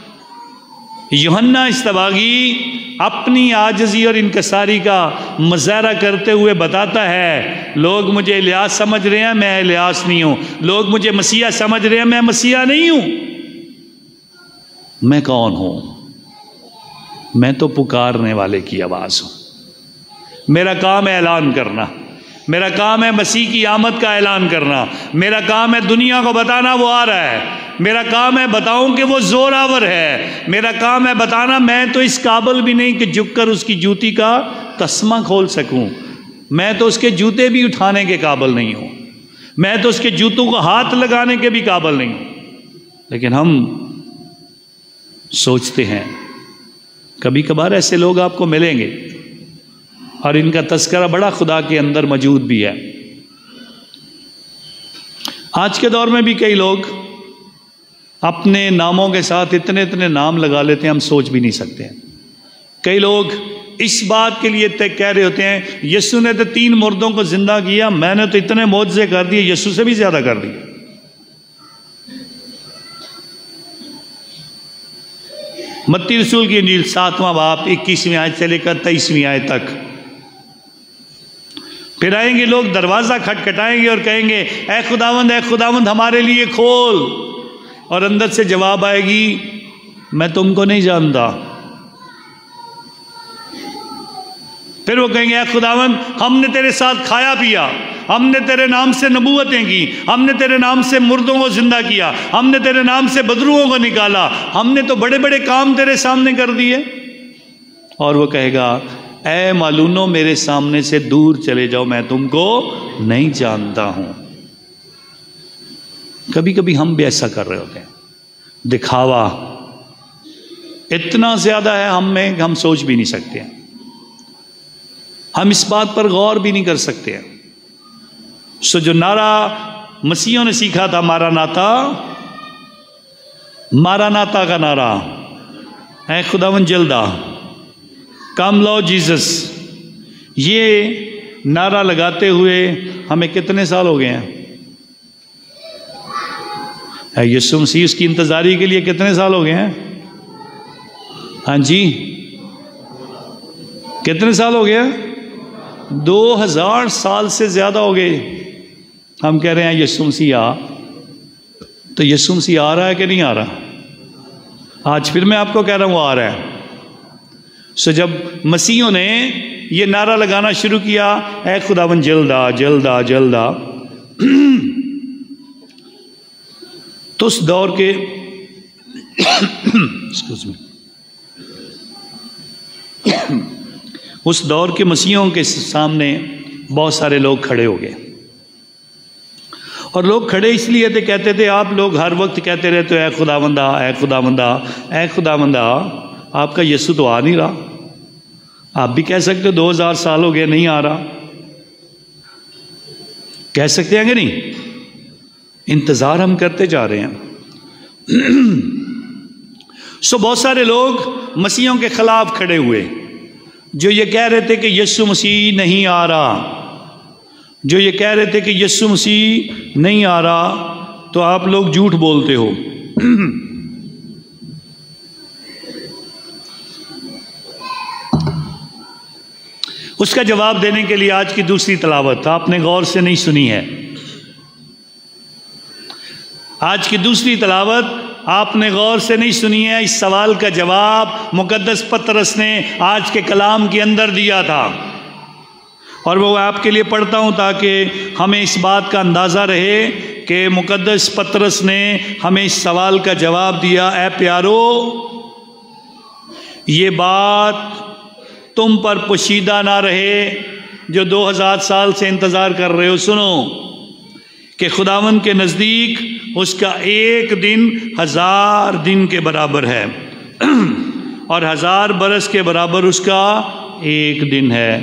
یوحنا استباغی اپنی عاجزی اور انکساری کا مظاہرہ کرتے ہوئے بتاتا ہے لوگ مجھے الیاس سمجھ رہے ہیں، میں الیاس نہیں ہوں. لوگ مجھے مسیح سمجھ رہے ہیں، میں مسیح نہیں ہوں. میں کون ہوں؟ میں تو پکارنے والے کی آواز ہوں. میرا کام ہے اعلان کرنا، میرا کام ہے مسیح کی آمد کا اعلان کرنا، میرا کام ہے دنیا کو بتانا وہ آ رہا ہے، میرا کام ہے بتاؤں کہ وہ زور آور ہے، میرا کام ہے بتانا میں تو اس قابل بھی نہیں کہ جھک کر اس کی جوتی کا تسمہ کھول سکوں، میں تو اس کے جوتے بھی اٹھانے کے قابل نہیں ہوں، میں تو اس کے جوتوں کو ہاتھ لگانے کے بھی قابل نہیں ہوں. لیکن ہم سوچتے ہیں، کبھی کبھار ایسے لوگ آپ کو ملیں گے اور ان کا تذکرہ بڑا خدا کے اندر موجود بھی ہے. آج کے دور میں بھی کئی لوگ اپنے ناموں کے ساتھ اتنے اتنے نام لگا لیتے ہیں ہم سوچ بھی نہیں سکتے ہیں۔ کئی لوگ اس بات کے لیے کہہ رہے ہوتے ہیں یسوع نے تو تین مردوں کو زندہ کیا، میں نے تو اتنے معجزے کر دیے، یسوع سے بھی زیادہ کر دیے۔ متی رسول کی انجیل ساتواں باب اکیسویں آیت سے لے کر تیئیسویں آیت تک۔ پھر آئیں گے لوگ، دروازہ کھٹکھٹائیں گے اور کہیں گے اے خداوند اے خداوند ہمارے لیے کھول، اور اندر سے جواب آئے گی میں تم کو نہیں جانتا۔ پھر وہ کہیں گے اے خداوند ہم نے تیرے ساتھ کھایا پیا، ہم نے تیرے نام سے نبوتیں کی، ہم نے تیرے نام سے مردوں کو زندہ کیا، ہم نے تیرے نام سے بدروؤں کو نکالا، ہم نے تو بڑے بڑے کام تیرے سامنے کر دیے۔ اور وہ کہے گا اے مالونو میرے سامنے سے دور چلے جاؤ، میں تم کو نہیں جانتا ہوں۔ کبھی کبھی ہم بھی ایسا کر رہے ہوتے ہیں، دکھاوا اتنا زیادہ ہے ہم میں کہ ہم سوچ بھی نہیں سکتے ہیں، ہم اس بات پر غور بھی نہیں کر سکتے ہیں۔ سو جو نعرہ مسیحوں نے سیکھا تھا مارا ناتا، مارا ناتا کا نعرہ، اے خداوند جلدا، کم لو جیزس، یہ نعرہ لگاتے ہوئے ہمیں کتنے سال ہو گئے ہیں؟ اے یسوع مسیح اس کی انتظاری کے لیے کتنے سال ہو گئے ہیں؟ ہاں جی کتنے سال ہو گئے؟ دو ہزار سال سے زیادہ ہو گئے۔ ہم کہہ رہے ہیں یسوع مسیح آ، تو یسوع مسیح آ رہا ہے کہ نہیں آ رہا؟ آج پھر میں آپ کو کہہ رہا ہوں وہ آ رہا ہے۔ سو جب مسیحوں نے یہ نعرہ لگانا شروع کیا اے خداوند جلد آ جلد آ جلد آ، تو اس دور کے ایکسکیوز می اس دور کے مسیحوں کے سامنے بہت سارے لوگ کھڑے ہو گئے، اور لوگ کھڑے اس لیے تھے، کہتے تھے آپ لوگ ہر وقت کہتے رہتے اے خداوند آ اے خداوند آ اے خداوند آ، آپ کا یسوع تو آ نہیں رہا۔ آپ بھی کہہ سکتے ہو دو ہزار سال ہو گئے نہیں آ رہا، کہہ سکتے ہیں کہ نہیں؟ انتظار ہم کرتے جا رہے ہیں۔ سو بہت سارے لوگ مسیحوں کے خلاف کھڑے ہوئے جو یہ کہہ رہے تھے کہ یسوع مسیح نہیں آ رہا، جو یہ کہہ رہے تھے کہ یسوع مسیح نہیں آ رہا، تو آپ لوگ جھوٹ بولتے ہو۔ اس کا جواب دینے کے لیے آج کی دوسری تلاوت آپ نے غور سے نہیں سنی ہے۔ آج کی دوسری تلاوت آپ نے غور سے نہیں سنی ہے۔ اس سوال کا جواب مقدس پطرس نے آج کے کلام کے اندر دیا تھا، اور وہ آپ کے لیے پڑھتا ہوں تاکہ ہمیں اس بات کا اندازہ رہے کہ مقدس پطرس نے ہمیں اس سوال کا جواب دیا۔ اے پیارو، یہ بات تم پر پوشیدہ نہ رہے جو دو ہزار سال سے انتظار کر رہے ہو۔ سنو کہ خداوند کے نزدیک اس کا ایک دن ہزار دن کے برابر ہے، اور ہزار برس کے برابر اس کا ایک دن ہے۔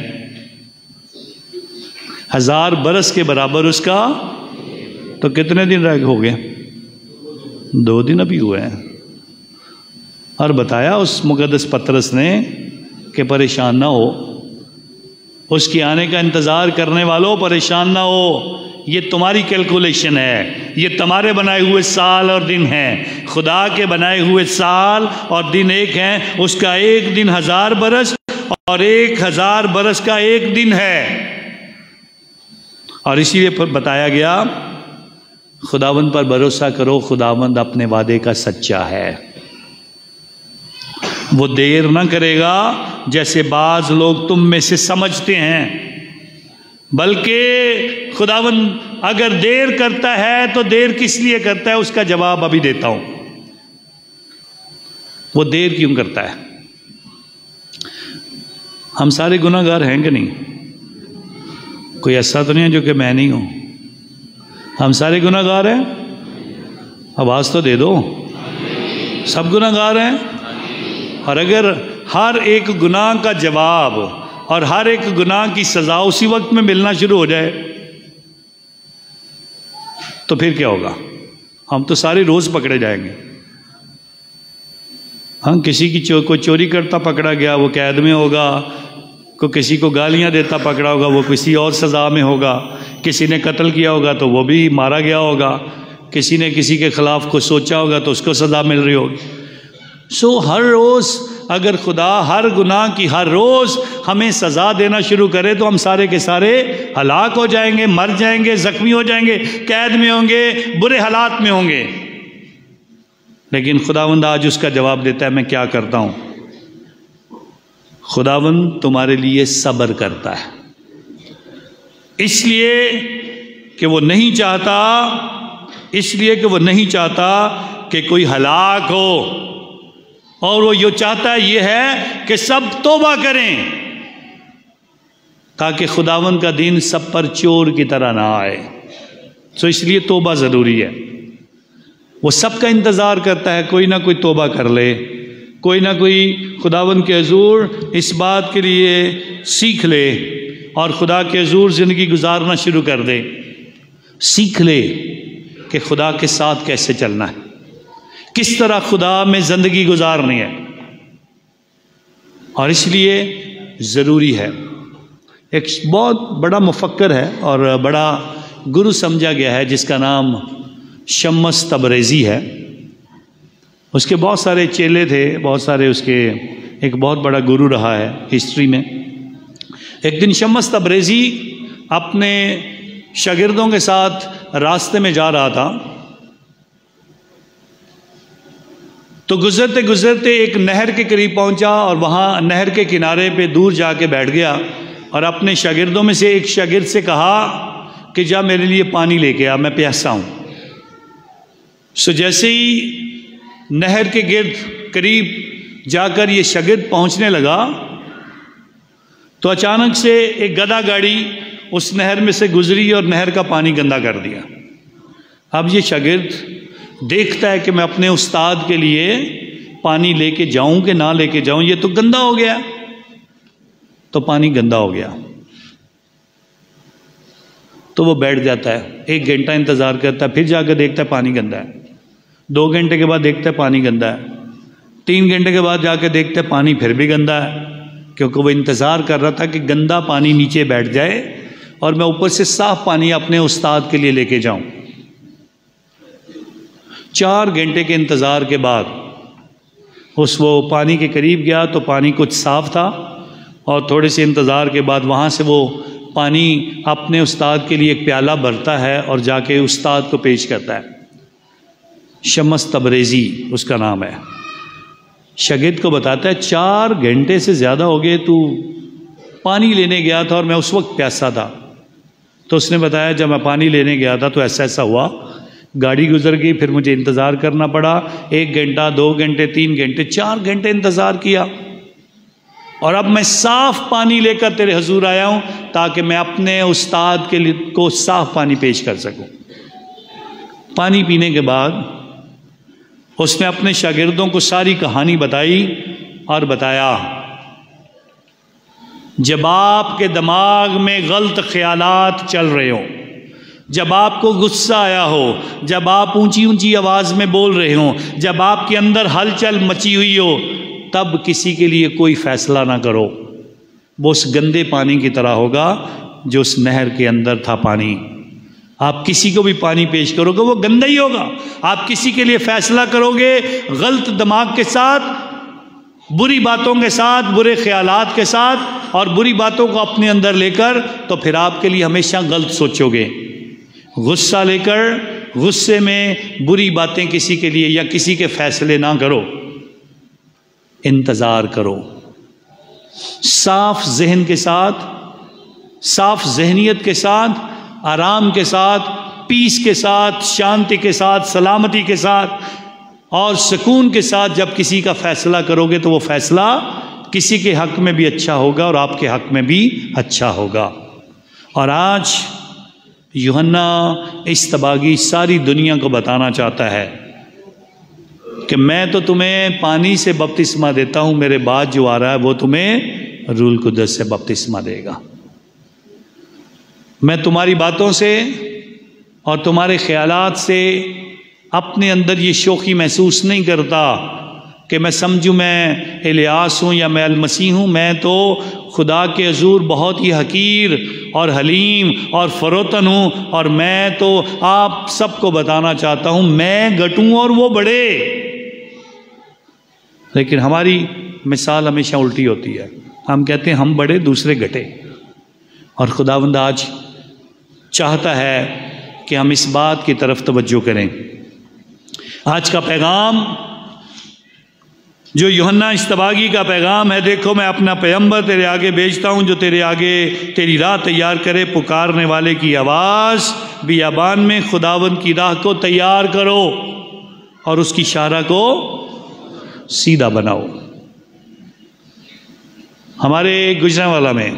ہزار برس کے برابر اس کا، تو کتنے دن رہ ہو گئے؟ دو دن ابھی ہوئے ہیں۔ اور بتایا اس مقدس پطرس نے کہ پریشان نہ ہو، اس کے آنے کا انتظار کرنے والوں پریشان نہ ہو، یہ تمہاری کیلکولیشن ہے، یہ تمہارے بنائے ہوئے سال اور دن ہیں۔ خدا کے بنائے ہوئے سال اور دن ایک ہیں، اس کا ایک دن ہزار برس اور ایک ہزار برس کا ایک دن ہے۔ اور اسی لیے بتایا گیا خداوند پر بھروسہ کرو، خداوند اپنے وعدے کا سچا ہے، وہ دیر نہ کرے گا جیسے بعض لوگ تم میں سے سمجھتے ہیں، بلکہ خداوند اگر دیر کرتا ہے تو دیر کس لیے کرتا ہے، اس کا جواب ابھی دیتا ہوں۔ وہ دیر کیوں کرتا ہے؟ ہم سارے گناہ گار ہیں کہ نہیں؟ کوئی ایسا تو نہیں ہے جو کہ میں نہیں ہوں؟ ہم سارے گناہ گار ہیں؟ آواز تو دے دو، سب گناہ گار ہیں۔ اور اگر ہر ایک گناہ کا جواب اور ہر ایک گناہ کی سزا اسی وقت میں ملنا شروع ہو جائے تو پھر کیا ہوگا؟ ہم تو سارے روز پکڑے جائیں گے. ہاں کسی کی چو کوئی چوری کرتا پکڑا گیا وہ قید میں ہوگا، کوئی کسی کو گالیاں دیتا پکڑا ہوگا وہ کسی اور سزا میں ہوگا، کسی نے قتل کیا ہوگا تو وہ بھی مارا گیا ہوگا، کسی نے کسی کے خلاف کچھ سوچا ہوگا تو اس کو سزا مل رہی ہوگی. سو ہر روز اگر خدا ہر گناہ کی ہر روز ہمیں سزا دینا شروع کرے تو ہم سارے کے سارے ہلاک ہو جائیں گے، مر جائیں گے، زخمی ہو جائیں گے، قید میں ہوں گے، برے حالات میں ہوں گے. لیکن خداوند آج اس کا جواب دیتا ہے میں کیا کرتا ہوں. خداوند تمہارے لیے صبر کرتا ہے، اس لیے کہ وہ نہیں چاہتا اس لیے کہ وہ نہیں چاہتا کہ کوئی ہلاک ہو، اور وہ یہ چاہتا ہے یہ ہے کہ سب توبہ کریں تاکہ خداوند کا دین سب پر چور کی طرح نہ آئے. سو اس لیے توبہ ضروری ہے. وہ سب کا انتظار کرتا ہے کوئی نہ کوئی توبہ کر لے، کوئی نہ کوئی خداوند کے حضور اس بات کے لیے سیکھ لے اور خدا کے حضور زندگی گزارنا شروع کر دے، سیکھ لے کہ خدا کے ساتھ کیسے چلنا ہے، کس طرح خدا میں زندگی گزارنی ہے. اور اس لیے ضروری ہے. ایک بہت بڑا مفکر ہے اور بڑا گرو سمجھا گیا ہے جس کا نام شمس تبریزی ہے. اس کے بہت سارے چیلے تھے، بہت سارے اس کے ایک بہت بڑا گرو رہا ہے ہسٹری میں. ایک دن شمس تبریزی اپنے شاگردوں کے ساتھ راستے میں جا رہا تھا تو گزرتے گزرتے ایک نہر کے قریب پہنچا اور وہاں نہر کے کنارے پہ دور جا کے بیٹھ گیا اور اپنے شاگردوں میں سے ایک شاگرد سے کہا کہ جا میرے لیے پانی لے کے آ، میں پیاسا ہوں. سو جیسے ہی نہر کے گرد قریب جا کر یہ شاگرد پہنچنے لگا تو اچانک سے ایک گدھا گاڑی اس نہر میں سے گزری اور نہر کا پانی گندا کر دیا. اب یہ شاگرد دیکھتا ہے کہ میں اپنے استاد کے لیے پانی لے کے جاؤں کہ نہ لے کے جاؤں، یہ تو گندا ہو گیا. تو پانی گندا ہو گیا تو وہ بیٹھ جاتا ہے، ایک گھنٹہ انتظار کرتا ہے، پھر جا کے دیکھتا ہے پانی گندا ہے. دو گھنٹے کے بعد دیکھتا ہے پانی گندا ہے. تین گھنٹے کے بعد جا کے دیکھتا ہے پانی پھر بھی گندا ہے، کیونکہ وہ انتظار کر رہا تھا کہ گندا پانی نیچے بیٹھ جائے اور میں اوپر سے صاف پانی اپنے استاد کے لیے لے کے جاؤں. چار گھنٹے کے انتظار کے بعد اس وہ پانی کے قریب گیا تو پانی کچھ صاف تھا، اور تھوڑے سے انتظار کے بعد وہاں سے وہ پانی اپنے استاد کے لیے ایک پیالہ بھرتا ہے اور جا کے استاد کو پیش کرتا ہے. شمس تبریزی اس کا نام ہے. شاگرد کو بتاتا ہے چار گھنٹے سے زیادہ ہو گئے تو پانی لینے گیا تھا اور میں اس وقت پیاسا تھا. تو اس نے بتایا جب میں پانی لینے گیا تھا تو ایسا ایسا ہوا، گاڑی گزر گئی، پھر مجھے انتظار کرنا پڑا، ایک گھنٹہ، دو گھنٹے، تین گھنٹے، چار گھنٹے انتظار کیا، اور اب میں صاف پانی لے کر تیرے حضور آیا ہوں تاکہ میں اپنے استاد کے لیے کو صاف پانی پیش کر سکوں. پانی پینے کے بعد اس نے اپنے شاگردوں کو ساری کہانی بتائی اور بتایا جب آپ کے دماغ میں غلط خیالات چل رہے ہوں، جب آپ کو غصہ آیا ہو، جب آپ اونچی اونچی آواز میں بول رہے ہوں، جب آپ کے اندر ہلچل مچی ہوئی ہو، تب کسی کے لیے کوئی فیصلہ نہ کرو. وہ اس گندے پانی کی طرح ہوگا جو اس نہر کے اندر تھا پانی. آپ کسی کو بھی پانی پیش کرو گے وہ گندا ہی ہوگا. آپ کسی کے لیے فیصلہ کرو گے غلط دماغ کے ساتھ، بری باتوں کے ساتھ، برے خیالات کے ساتھ اور بری باتوں کو اپنے اندر لے کر، تو پھر آپ کے لیے ہمیشہ غلط سوچو گے. غصہ لے کر غصے میں بری باتیں کسی کے لیے یا کسی کے فیصلے نہ کرو، انتظار کرو. صاف ذہن کے ساتھ، صاف ذہنیت کے ساتھ، آرام کے ساتھ، پیس کے ساتھ، شانتی کے ساتھ، سلامتی کے ساتھ اور سکون کے ساتھ جب کسی کا فیصلہ کرو گے تو وہ فیصلہ کسی کے حق میں بھی اچھا ہوگا اور آپ کے حق میں بھی اچھا ہوگا. اور آج یوحنا اصطباغی ساری دنیا کو بتانا چاہتا ہے کہ میں تو تمہیں پانی سے بپتسمہ دیتا ہوں، میرے بعد جو آ رہا ہے وہ تمہیں روح القدس سے بپتسمہ دے گا. میں تمہاری باتوں سے اور تمہارے خیالات سے اپنے اندر یہ شوخی محسوس نہیں کرتا کہ میں سمجھوں میں الیاس ہوں یا میں المسیح ہوں، میں تو خدا کے حضور بہت ہی حقیر اور حلیم اور فروتن ہوں، اور میں تو آپ سب کو بتانا چاہتا ہوں میں گھٹوں اور وہ بڑے۔ لیکن ہماری مثال ہمیشہ الٹی ہوتی ہے، ہم کہتے ہیں ہم بڑے دوسرے گھٹے، اور خداوند آج چاہتا ہے کہ ہم اس بات کی طرف توجہ کریں۔ آج کا پیغام جو یوحنا اصطباغی کا پیغام ہے، دیکھو میں اپنا پیغمبر تیرے آگے بھیجتا ہوں جو تیرے آگے تیری راہ تیار کرے، پکارنے والے کی آواز بیابان میں خداوند کی راہ کو تیار کرو اور اس کی شارہ کو سیدھا بناؤ۔ ہمارے گجرانوالہ میں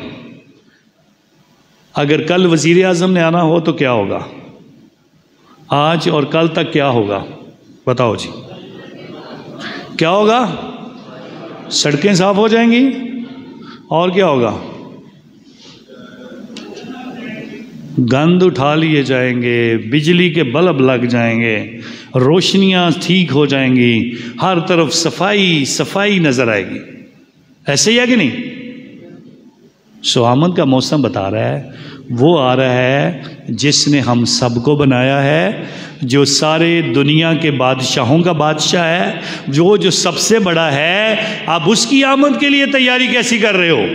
اگر کل وزیر اعظم نے آنا ہو تو کیا ہوگا؟ آج اور کل تک کیا ہوگا بتاؤ جی؟ کیا ہوگا؟ سڑکیں صاف ہو جائیں گی، اور کیا ہوگا؟ گند اٹھا لیے جائیں گے، بجلی کے بلب لگ جائیں گے، روشنیاں ٹھیک ہو جائیں گی، ہر طرف صفائی صفائی نظر آئے گی۔ ایسے ہی ہے کہ نہیں؟ سو آمد کا موسم بتا رہا ہے وہ آ رہا ہے جس نے ہم سب کو بنایا ہے، جو سارے دنیا کے بادشاہوں کا بادشاہ ہے، جو جو سب سے بڑا ہے۔ اب اس کی آمد کے لیے تیاری کیسی کر رہے ہو؟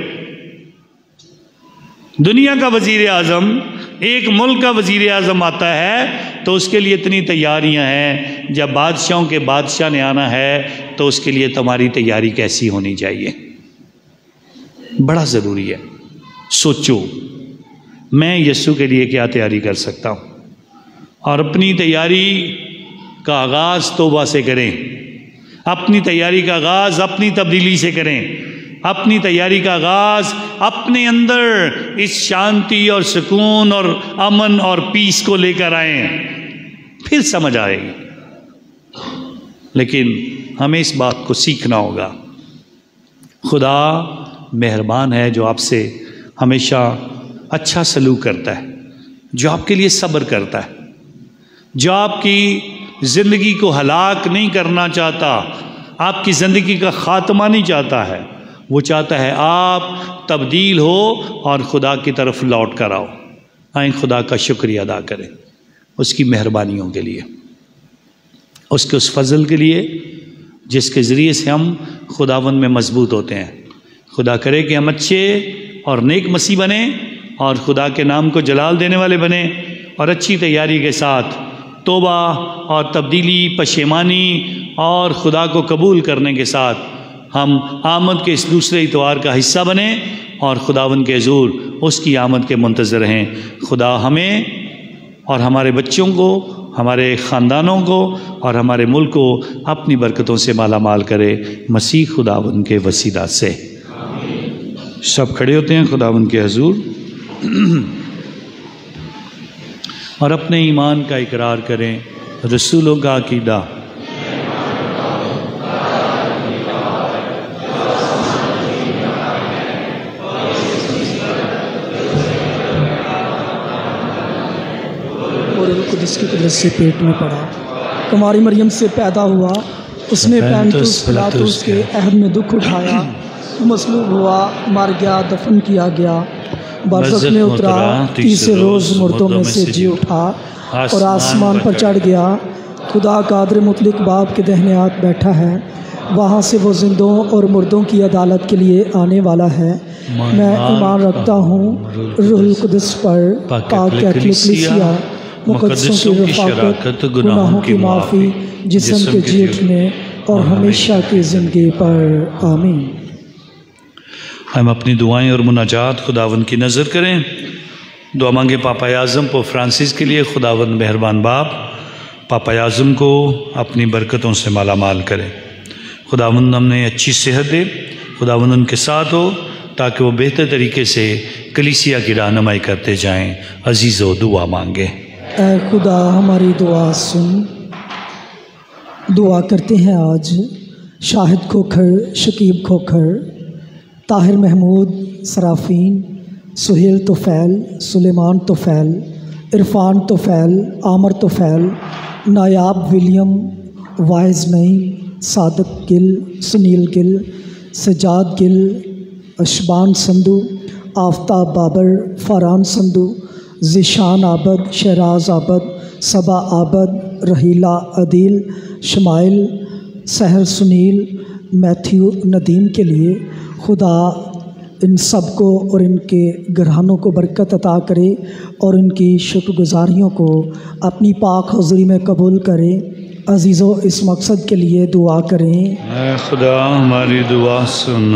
دنیا کا وزیر اعظم، ایک ملک کا وزیر اعظم آتا ہے تو اس کے لیے اتنی تیاریاں ہیں، جب بادشاہوں کے بادشاہ نے آنا ہے تو اس کے لیے تمہاری تیاری کیسی ہونی چاہیے؟ بڑا ضروری ہے۔ سوچو میں یسوع کے لیے کیا تیاری کر سکتا ہوں، اور اپنی تیاری کا آغاز توبہ سے کریں، اپنی تیاری کا آغاز اپنی تبدیلی سے کریں، اپنی تیاری کا آغاز اپنے اندر اس شانتی اور سکون اور امن اور پیس کو لے کر آئیں، پھر سمجھ آئے گی۔ لیکن ہمیں اس بات کو سیکھنا ہوگا۔ خدا مہربان ہے جو آپ سے ہمیشہ اچھا سلوک کرتا ہے، جو آپ کے لیے صبر کرتا ہے، جو آپ کی زندگی کو ہلاک نہیں کرنا چاہتا، آپ کی زندگی کا خاتمہ نہیں چاہتا ہے، وہ چاہتا ہے آپ تبدیل ہو اور خدا کی طرف لوٹ کر آؤ۔ آئیں خدا کا شکریہ ادا کریں اس کی مہربانیوں کے لیے، اس کے اس فضل کے لیے جس کے ذریعے سے ہم خداوند میں مضبوط ہوتے ہیں۔ خدا کرے کہ ہم اچھے اور نیک مسیح بنیں اور خدا کے نام کو جلال دینے والے بنیں، اور اچھی تیاری کے ساتھ توبہ اور تبدیلی، پشیمانی اور خدا کو قبول کرنے کے ساتھ ہم آمد کے اس دوسرے اتوار کا حصہ بنیں اور خداوند کے حضور اس کی آمد کے منتظر رہیں۔ خدا ہمیں اور ہمارے بچوں کو، ہمارے خاندانوں کو اور ہمارے ملک کو اپنی برکتوں سے مالا مال کرے، مسیح خداوند کے وسیلہ سے۔ سب کھڑے ہوتے ہیں خداوند کے حضور اور اپنے ایمان کا اقرار کریں۔ رسولوں کا عقیدہ، اور القدس کی قدرت سے پیٹ میں پڑا، کماری مریم سے پیدا ہوا، اس نے پینتوس پلاطس کے عہد میں دکھ اٹھایا، مصلوب ہوا، مر گیا، دفن کیا گیا، برزخ میں اترا، تیسرے روز مردوں میں سے جی اٹھا اور آسمان پر چڑھ گیا، خدا قادر مطلق باپ کے دہنے ہاتھ بیٹھا ہے، وہاں سے وہ زندوں اور مردوں کی عدالت کے لیے آنے والا ہے۔ میں ایمان رکھتا ہوں روح القدس پر، پاک کیتھولک کلیسیا، مقدسوں کی رفاقت، گناہوں کی معافی، جسم کے جی اٹھنے اور ہمیشہ کی زندگی پر، آمین۔ ہم اپنی دعائیں اور مناجات خداوند کی نظر کریں۔ دعا مانگے پاپا اعظم پوپ فرانسس کے لیے۔ خداوند مہربان باپ پاپا اعظم کو اپنی برکتوں سے مالا مال کرے۔ خداوند ہم نے اچھی صحت دے، خداوند ان کے ساتھ ہو تاکہ وہ بہتر طریقے سے کلیسیا کی رہنمائی کرتے جائیں۔ عزیز و دعا مانگے۔ اے خدا ہماری دعا سن۔ دعا کرتے ہیں آج شاہد کھوکھر، شکیب کھوکھر، طاہر محمود، سرافین، سہیل توفیل، سلیمان توفیل، عرفان طفیل، عامر طفیل، نایاب ولیم، وائز نعیم، صادق گل، سنیل گل، سجاد گل، اشبان سندھو، آفتاب بابر، فرحان سندھو، ذیشان عابد، شہراز عابد، صبا عابد، رحیلہ عدیل، شمائل، سحر سنیل، میتھیو ندیم کے لیے خدا ان سب کو اور ان کے گھرانوں کو برکت عطا کرے اور ان کی شکر گزاریوں کو اپنی پاک حضوری میں قبول کرے۔ عزیزو اس مقصد کے لیے دعا کریں۔ اے خدا ہماری دعا سن۔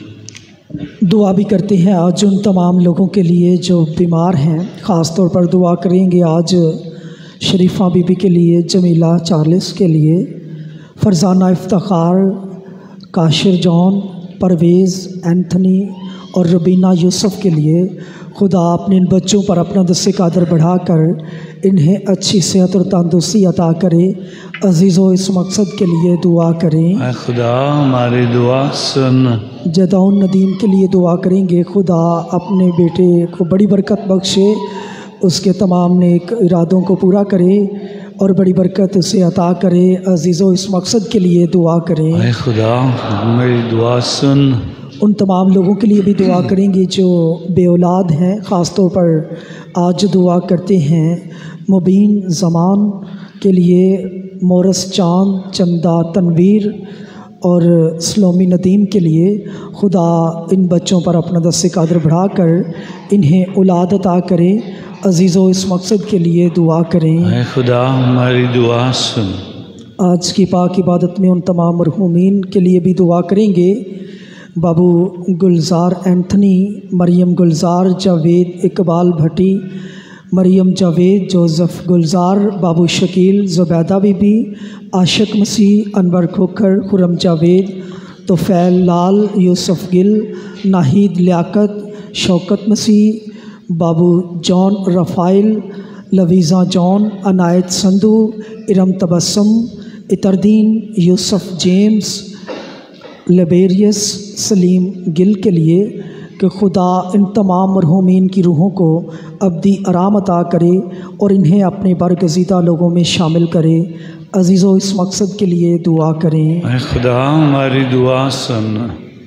دعا بھی کرتے ہیں آج ان تمام لوگوں کے لیے جو بیمار ہیں، خاص طور پر دعا کریں گے آج شریفہ بی بی کے لیے، جمیلہ چارلس کے لیے، فرزانہ افتخار، کاشر جان، پرویز، اینتھنی اور ربینہ یوسف کے لیے خدا اپنے ان بچوں پر اپنا دست قادر بڑھا کر انہیں اچھی صحت اور تندرستی عطا کرے۔ عزیزو اس مقصد کے لیے دعا کریں۔ اے خدا ہماری دعا سن۔ جداؤن ندیم کے لیے دعا کریں گے، خدا اپنے بیٹے کو بڑی برکت بخشے، اس کے تمام نیک ارادوں کو پورا کرے اور بڑی برکت اسے عطا کرے۔ عزیزو اس مقصد کے لیے دعا کریں۔ اے خدا ہماری دعا سن۔ ان تمام لوگوں کے لیے بھی دعا کریں گے جو بے اولاد ہیں، خاص طور پر آج دعا کرتے ہیں مبین زمان کے لیے، مورس چاند، چندہ تنویر اور سلومی ندیم کے لیے خدا ان بچوں پر اپنا دست قادر بڑھا کر انہیں اولاد عطا کرے۔ عزیزو اس مقصد کے لیے دعا کریں۔ اے خدا ہماری دعا سن۔ آج کی پاک عبادت میں ان تمام مرحومین کے لیے بھی دعا کریں گے، Babu Gulzar Anthony, Maryam Gulzar, Javed Iqbal Bhatti, Maryam Javed, Joseph Gulzar, Babu Shakeel, Zubaida Bibi, Ashiq Masih, انور کھوکھر، خرم جاوید، طفیل لال، یوسف گل، ناہید لیاقت، شوکت مسیح، بابو جان رفائل، لویزہ جان، عنایت سندھو، ارم تبسم، اتردین، یوسف جیمز، لیبیریس، سلیم گل کے لیے کہ خدا ان تمام مرحومین کی روحوں کو ابدی آرام عطا کرے اور انہیں اپنے برگزیدہ لوگوں میں شامل کرے۔ عزیزو اس مقصد کے لیے دعا کریں۔ اے خدا ہماری دعا سن۔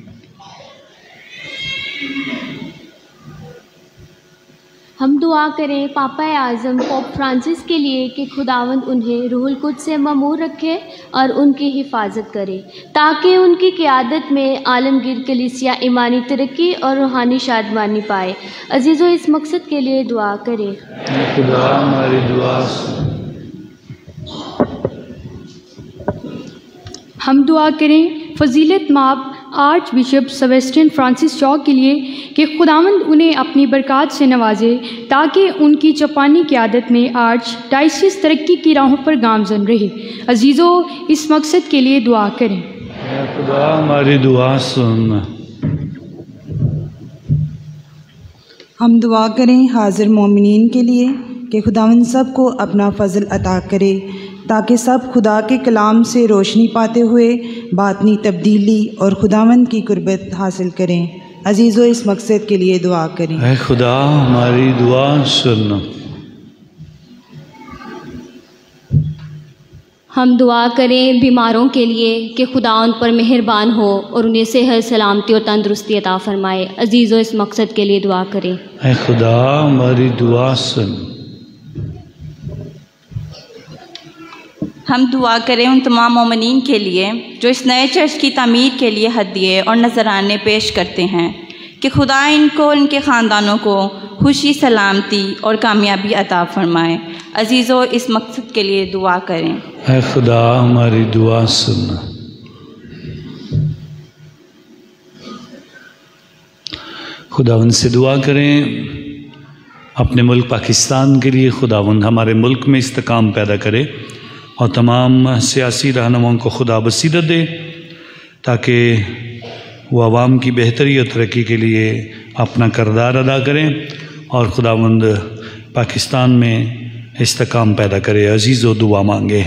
ہم دعا کریں پاپا اعظم پوپ فرانسس کے لیے کہ خداوند انہیں روح القدس سے معمور رکھے اور ان کی حفاظت کرے تاکہ ان کی قیادت میں عالمگیر کلیسیا ایمانی ترقی اور روحانی شادمانی پائے۔ عزیزو اس مقصد کے لیے دعا کریں۔ خدا ہماری دعا سن۔ ہم دعا کریں فضیلت ماب archbishop Sebastian Francis Shah کے لیے کہ خداوند انہیں اپنی برکات سے نوازے تاکہ ان کی جاپانی قیادت میں آرچ ڈائسس ترقی کی راہوں پر گامزن رہے۔ عزیزو اس مقصد کے لیے دعا کریں۔ اے خدا ہماری دعا سن۔ ہم دعا کریں حاضر مومنین کے لیے کہ خداوند سب کو اپنا فضل عطا کرے تاکہ سب خدا کے کلام سے روشنی پاتے ہوئے باطنی تبدیلی اور خداوند کی قربت حاصل کریں۔ عزیزو اس مقصد کے لیے دعا کریں۔ اے خدا ہماری دعا سن۔ ہم دعا کریں بیماروں کے لیے کہ خدا ان پر مہربان ہو اور انہیں صحت سلامتی اور تندرستی عطا فرمائے۔ عزیزو اس مقصد کے لیے دعا کریں۔ اے خدا ہماری دعا سن۔ ہم دعا کریں ان تمام مومنین کے لیے جو اس نئے چرچ کی تعمیر کے لیے ہدیے اور نذرانے پیش کرتے ہیں کہ خدا ان کو ان کے خاندانوں کو خوشی، سلامتی اور کامیابی عطا فرمائے۔ عزیزو اس مقصد کے لیے دعا کریں۔ اے خدا ہماری دعا سن۔ خداوند سے دعا کریں اپنے ملک پاکستان کے لیے، خداوند ہمارے ملک میں استحکام پیدا کرے اور تمام سیاسی رہنماؤں کو خدا بصیرت دے تاکہ وہ عوام کی بہتری اور ترقی کے لیے اپنا کردار ادا کریں اور خداوند پاکستان میں استحکام پیدا کرے۔ عزیز و دعا مانگے۔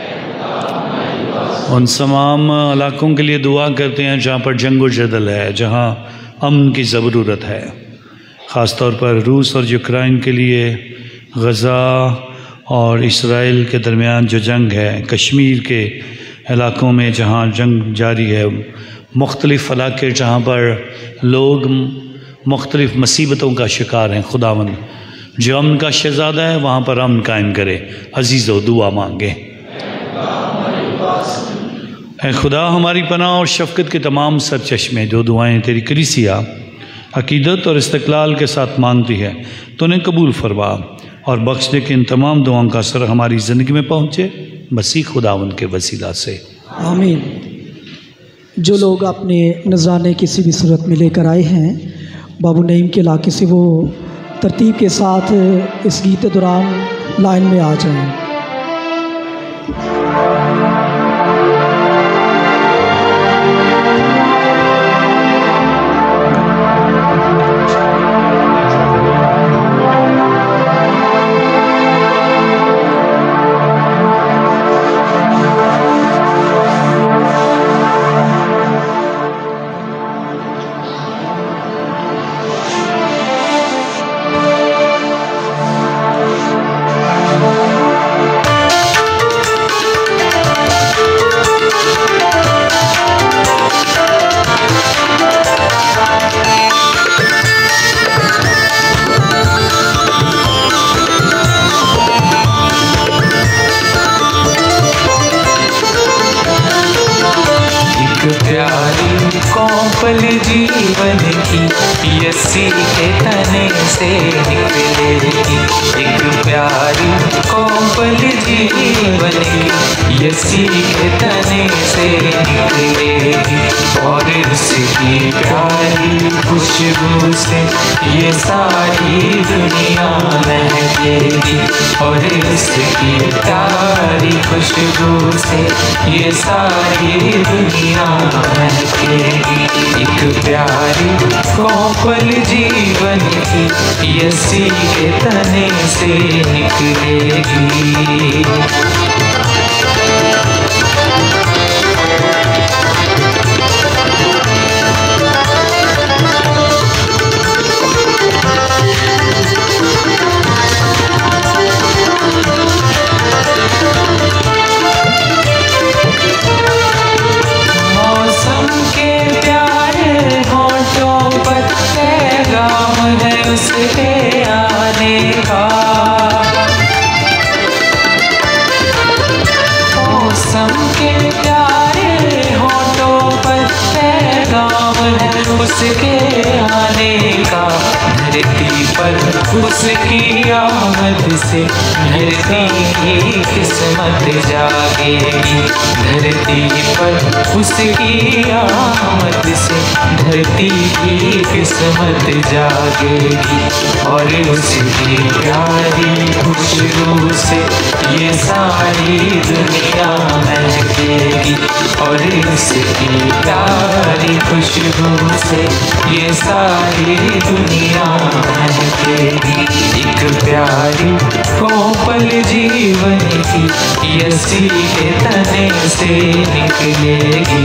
ان تمام علاقوں کے لیے دعا کرتے ہیں جہاں پر جنگ و جدل ہے، جہاں امن کی ضرورت ہے، خاص طور پر روس اور یوکرائن کے لیے غزہ اور اسرائیل کے درمیان جو جنگ ہے، کشمیر کے علاقوں میں جہاں جنگ جاری ہے، مختلف علاقے جہاں پر لوگ مختلف مصیبتوں کا شکار ہیں، خداوند جو امن کا شہزادہ ہے وہاں پر امن قائم کرے۔ عزیز و دعا مانگیں۔ اے خدا ہماری پناہ اور شفقت کے تمام سرچشمے، جو دعائیں تیری کلیسیا عقیدت اور استقلال کے ساتھ مانگتی ہے تو انہیں قبول فرما اور بخش دے کہ ان تمام دعاؤں کا اثر ہماری زندگی میں پہنچے، مسیح خداوند کے وسیلہ سے آمین۔ جو لوگ اپنے نذرانے کسی بھی صورت میں لے کر آئے ہیں، بابو نعیم کے علاقے سے وہ ترتیب کے ساتھ اس گیت دوران لائن میں آ جائیں۔ जीवन की यसी के तने से निकलेगी, एक प्यारी कोमल जीवन की यसी के तने से निकलेगी, और उसकी प्यारी खुशबू से ये सारी दुनिया महकेगी, और उसकी प्यारी खुशबू से ये सारी दुनिया महकेगी। एक प्यारी कोमल जीवन की यसी के तने से निकलेगी। उसके आने का मौसम के प्यारे होठों पर पैगाम है उसके आने का, धरती पर उसकी आमद से धरती की किस्मत जागेगी, धरती पर उसकी आमद से धरती की किस्मत जागेगी, और उसकी प्यारी खुशबू से ये सारी दुनिया महकेगी, और उसकी प्यारी खुशबू से ये सारी दुनिया महकेगी। एक प्यारी कोमल जीवन की यसी के तने से निकलेगी।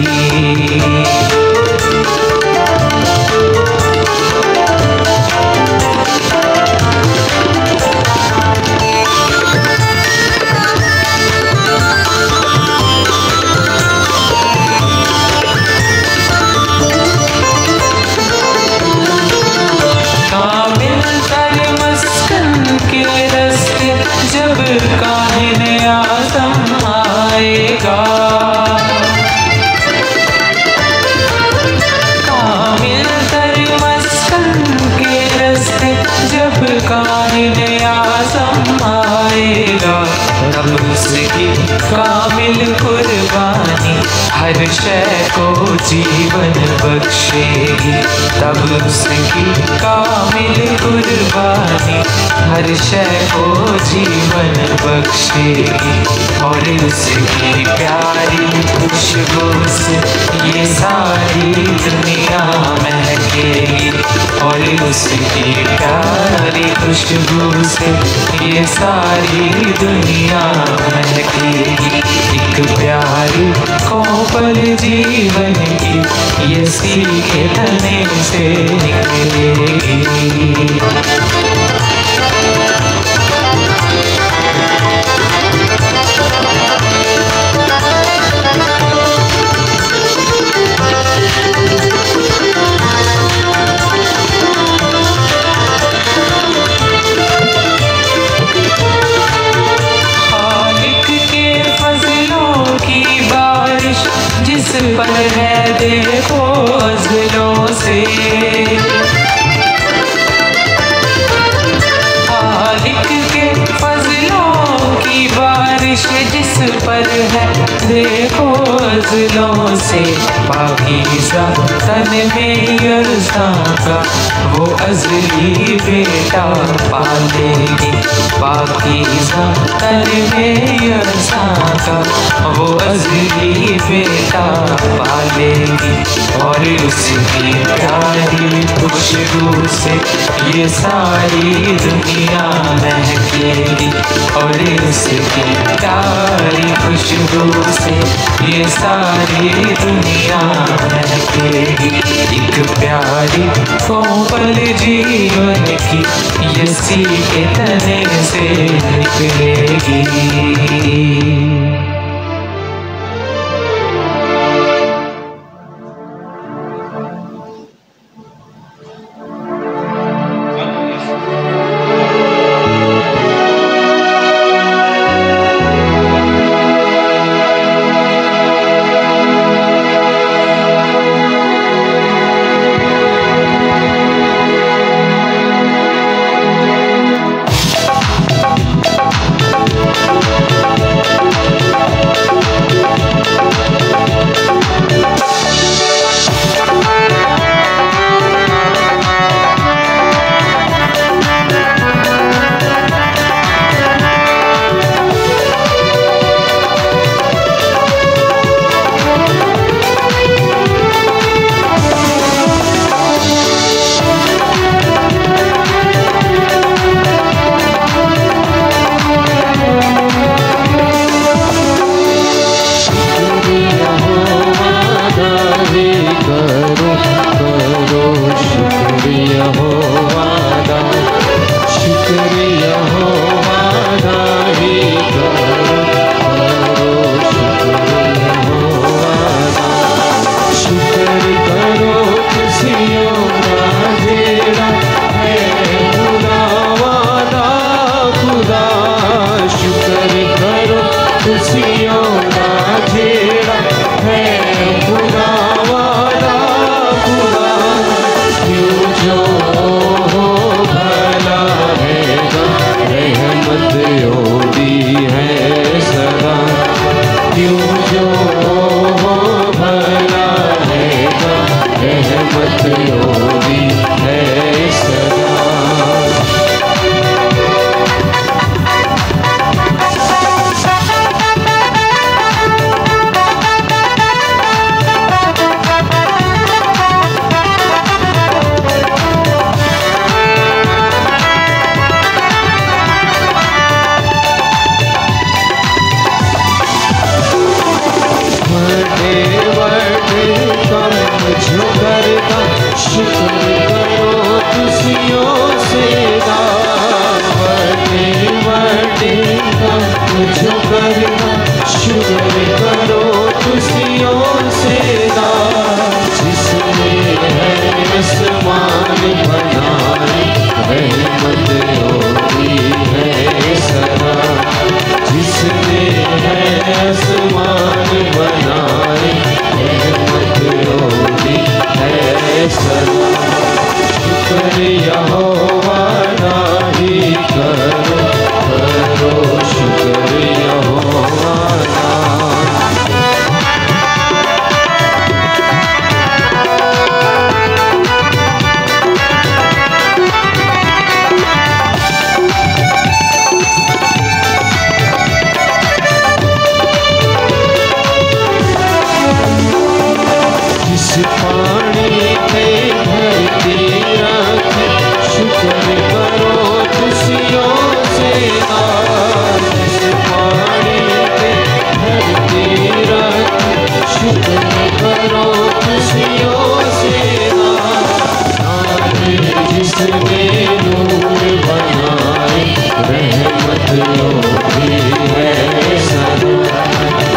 जब काहिन आज़म आएगा, कामिल तर मस्कन के रस्ते जब काहिन आज़म आएगा, तब उसकी कामिल कुर्बानी हर शय को जीवन बख्शेगी, तब उसकी कामिल कुर्बानी हर शय को जीवन बख्शेगी, और उसकी प्यारी खुशबू से ये सारी दुनिया महकेगी, और उसकी प्यारी खुशबू से ये सारी दुनिया महकेगी। एक प्यारी कोमल जीवन की यसी के तने से निकलेगी। देखो अज़लों से। खालिक के फजलों की बारिश जिस पर है देखो अज़लों से। पाकीज़ा तन में यरसा का वो अज़ली बेटा पालेगी। पाकीज़ा तन में यरसा का वो अज़ली बेटा पालेगी। और उसकी प्यारी खुशबू से ये सारी दुनिया महकेगी। और उसकी प्यारी खुशबू से ये सारी दुनिया महकेगी। एक प्यारी कोमल जीवन की यसी के तने से निकलेगी।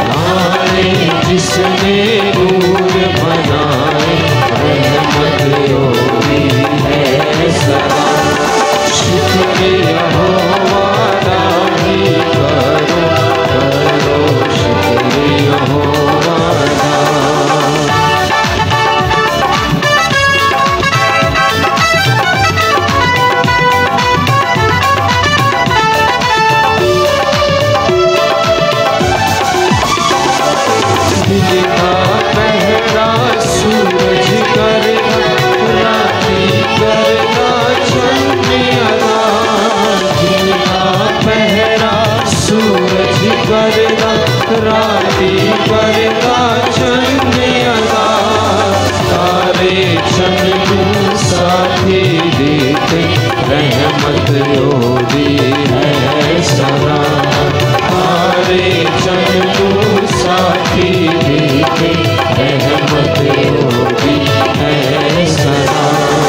जिसने नूर बनाए रहमत योगी है सदा, हारे चंदू साथी देखे रहमत योगी है सदा।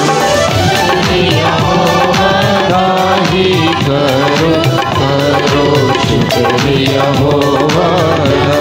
गाही करो करो शुक्रिया होगा।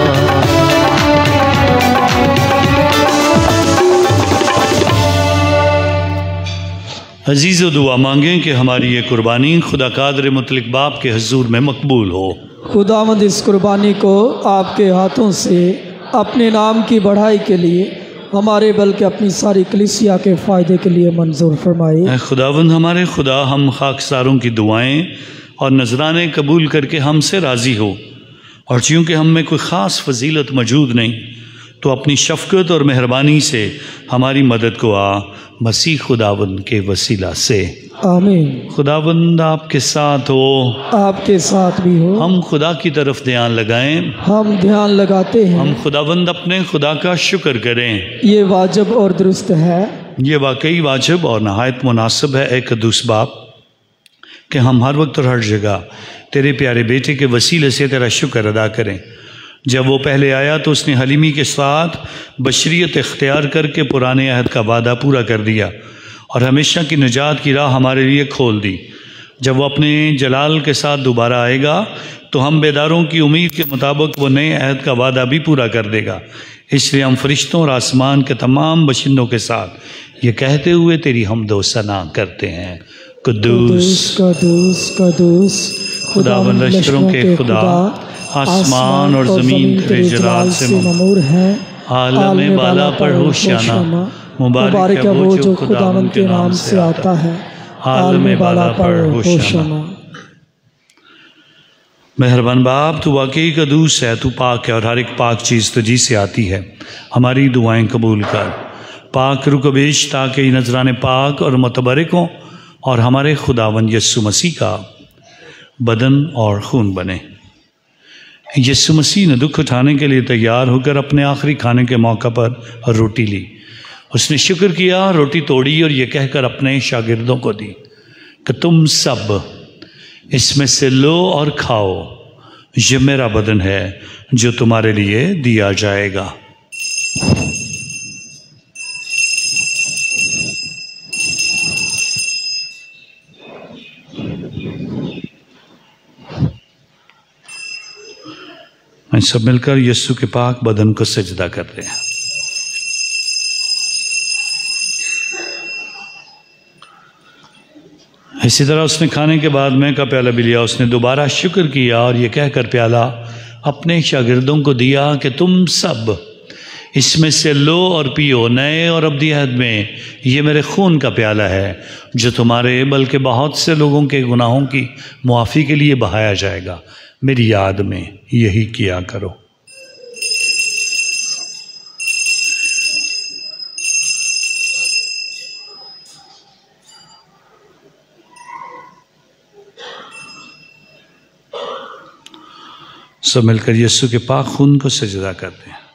अजीज़ व दुआ मांगें कि हमारी ये कुर्बानी खुदा कादर मुतलक बाप के हजूर में मकबूल हो। खुदावंद इस कुर्बानी को आपके हाथों से अपने नाम की बढ़ाई के लिए हमारे बल्कि अपनी सारी कलीसिया के फ़ायदे के लिए मंजूर फरमाए। ऐ खुदावंद हमारे खुदा, हम खाकसारों की दुआएं और नजराने कबूल करके हमसे राज़ी हो, और चूँकि हम में कोई ख़ास फजीलत मौजूद नहीं, तो अपनी शफ़क़त और मेहरबानी से हमारी मदद को आ, मसीह खुदावंद के वसीला से आमीन। खुदावंद आपके साथ हो, आपके साथ भी हो। हम खुदा की तरफ ध्यान लगाएं, हम ध्यान लगाते हैं। हम खुदावंद अपने खुदा का शुक्र करें। ये वाजिब और दुरुस्त है, ये वाकई वाजिब और नहायत मुनासिब है ए कद्दूस बाप कि हम हर वक्त और हर जगह तेरे प्यारे बेटे के वसीले से तेरा शुक्र अदा करें। जब वो पहले आया तो उसने हलीमी के साथ बशरियत इख्तियार करके पुराने अहद का वादा पूरा कर दिया और हमेशा की निजात की राह हमारे लिए खोल दी। जब वो अपने जलाल के साथ दोबारा आएगा तो हम बेदारों की उम्मीद के मुताबिक वो नए अहद का वादा भी पूरा कर देगा। इसलिए हम फरिश्तों और आसमान के तमाम बशिंदों के साथ ये कहते हुए तेरी हमदो सना करते हैं, कुद्दूस कदूस कदूस खुदावंद लश्करों के खुदा, आसमान और ज़मीन तेरे जलाल से ममूर है। आलम बाला पर होशियाना, मुबारक है वो जो खुदावंद के नाम से आता है। आलम बाला पर होशियाना। मेहरबान बाप, तू वाकई कदूस है, तू पाक है और हर एक पाक चीज़ तुझी से आती है। हमारी दुआएं कबूल कर। पाक रुकबेश ताकि नजराने पाक और मुतबरक हों और हमारे खुदावंद यस्सु मसीह का बदन और खून बने। यीशु मसीह ने दुख उठाने के लिए तैयार होकर अपने आखिरी खाने के मौका पर रोटी ली। उसने शुक्र किया, रोटी तोड़ी और ये कहकर अपने शागिर्दों को दी कि तुम सब इसमें से लो और खाओ, ये मेरा बदन है जो तुम्हारे लिए दिया जाएगा। मैं सब मिलकर यीशु के पाक बदन को सजदा करते हैं। इसी तरह उसने खाने के बाद मैं का प्याला भी लिया, उसने दोबारा शुक्र किया और ये कहकर प्याला अपने शागिर्दों को दिया कि तुम सब इसमें से लो और पियो, नए और अब्दी अहद में ये मेरे खून का प्याला है जो तुम्हारे बल्कि बहुत से लोगों के गुनाहों की मुआफ़ी के लिए बहाया जाएगा। मेरी याद में यही किया करो। सब मिलकर यीशु के पाक खून को सजदा करते हैं।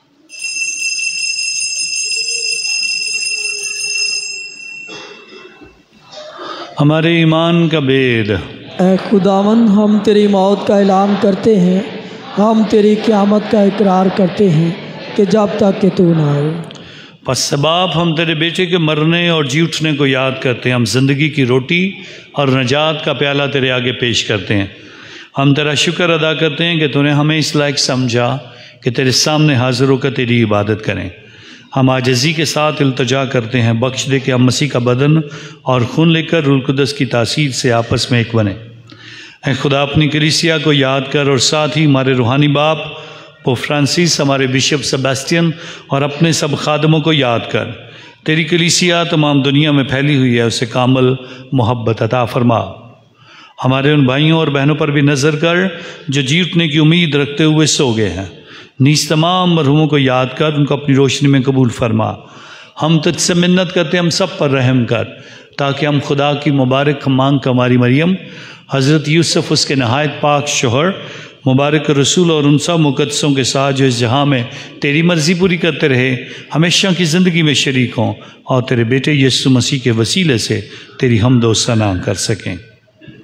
हमारे ईमान का बेद। ऐ खुदावंद, हम तेरी मौत का ऐलान करते हैं, हम तेरी क़यामत का इकरार करते हैं कि जब तक कि तू ना आए। बस सबाब हम तेरे बेटे के मरने और जी उठने को याद करते हैं। हम ज़िंदगी की रोटी और नजात का प्याला तेरे आगे पेश करते हैं। हम तेरा शुक्र अदा करते हैं कि तूने हमें इस लायक समझा कि तेरे सामने हाजिर होकर तेरी इबादत करें। हम आजिज़ी के साथ इल्तजा करते हैं, बख्श दे कि हम मसीह का बदन और खून लेकर रूह कुदस की तासीर से आपस में एक बने। ऐ खुदा, अपनी कलीसिया को याद कर और साथ ही हमारे रूहानी बाप पोप फ्रांसिस, हमारे बिशप सेबेस्टियन और अपने सब खादमों को याद कर। तेरी कलीसिया तमाम दुनिया में फैली हुई है, उसे कामल मोहब्बत अता फरमा। हमारे उन भाइयों और बहनों पर भी नज़र कर जो जी उठने की उम्मीद रखते हुए सो गए हैं। नीस तमाम मरहूमों को याद कर, उनको अपनी रोशनी में कबूल फरमा। हम तुझसे मिन्नत करते हम सब पर रहम कर, ताकि हम खुदा की मुबारक मांग कमारी मरियम, हज़रत यूसुफ उसके नहायत पाक शोहर, मुबारक रसूल और उन सब मुक़द्दसों के साथ जो इस जहाँ में तेरी मर्ज़ी पूरी करते रहे, हमेशा की ज़िंदगी में शरीक हों और तेरे बेटे यीशु मसीह के वसीले से तेरी हमदो सना कर सकें।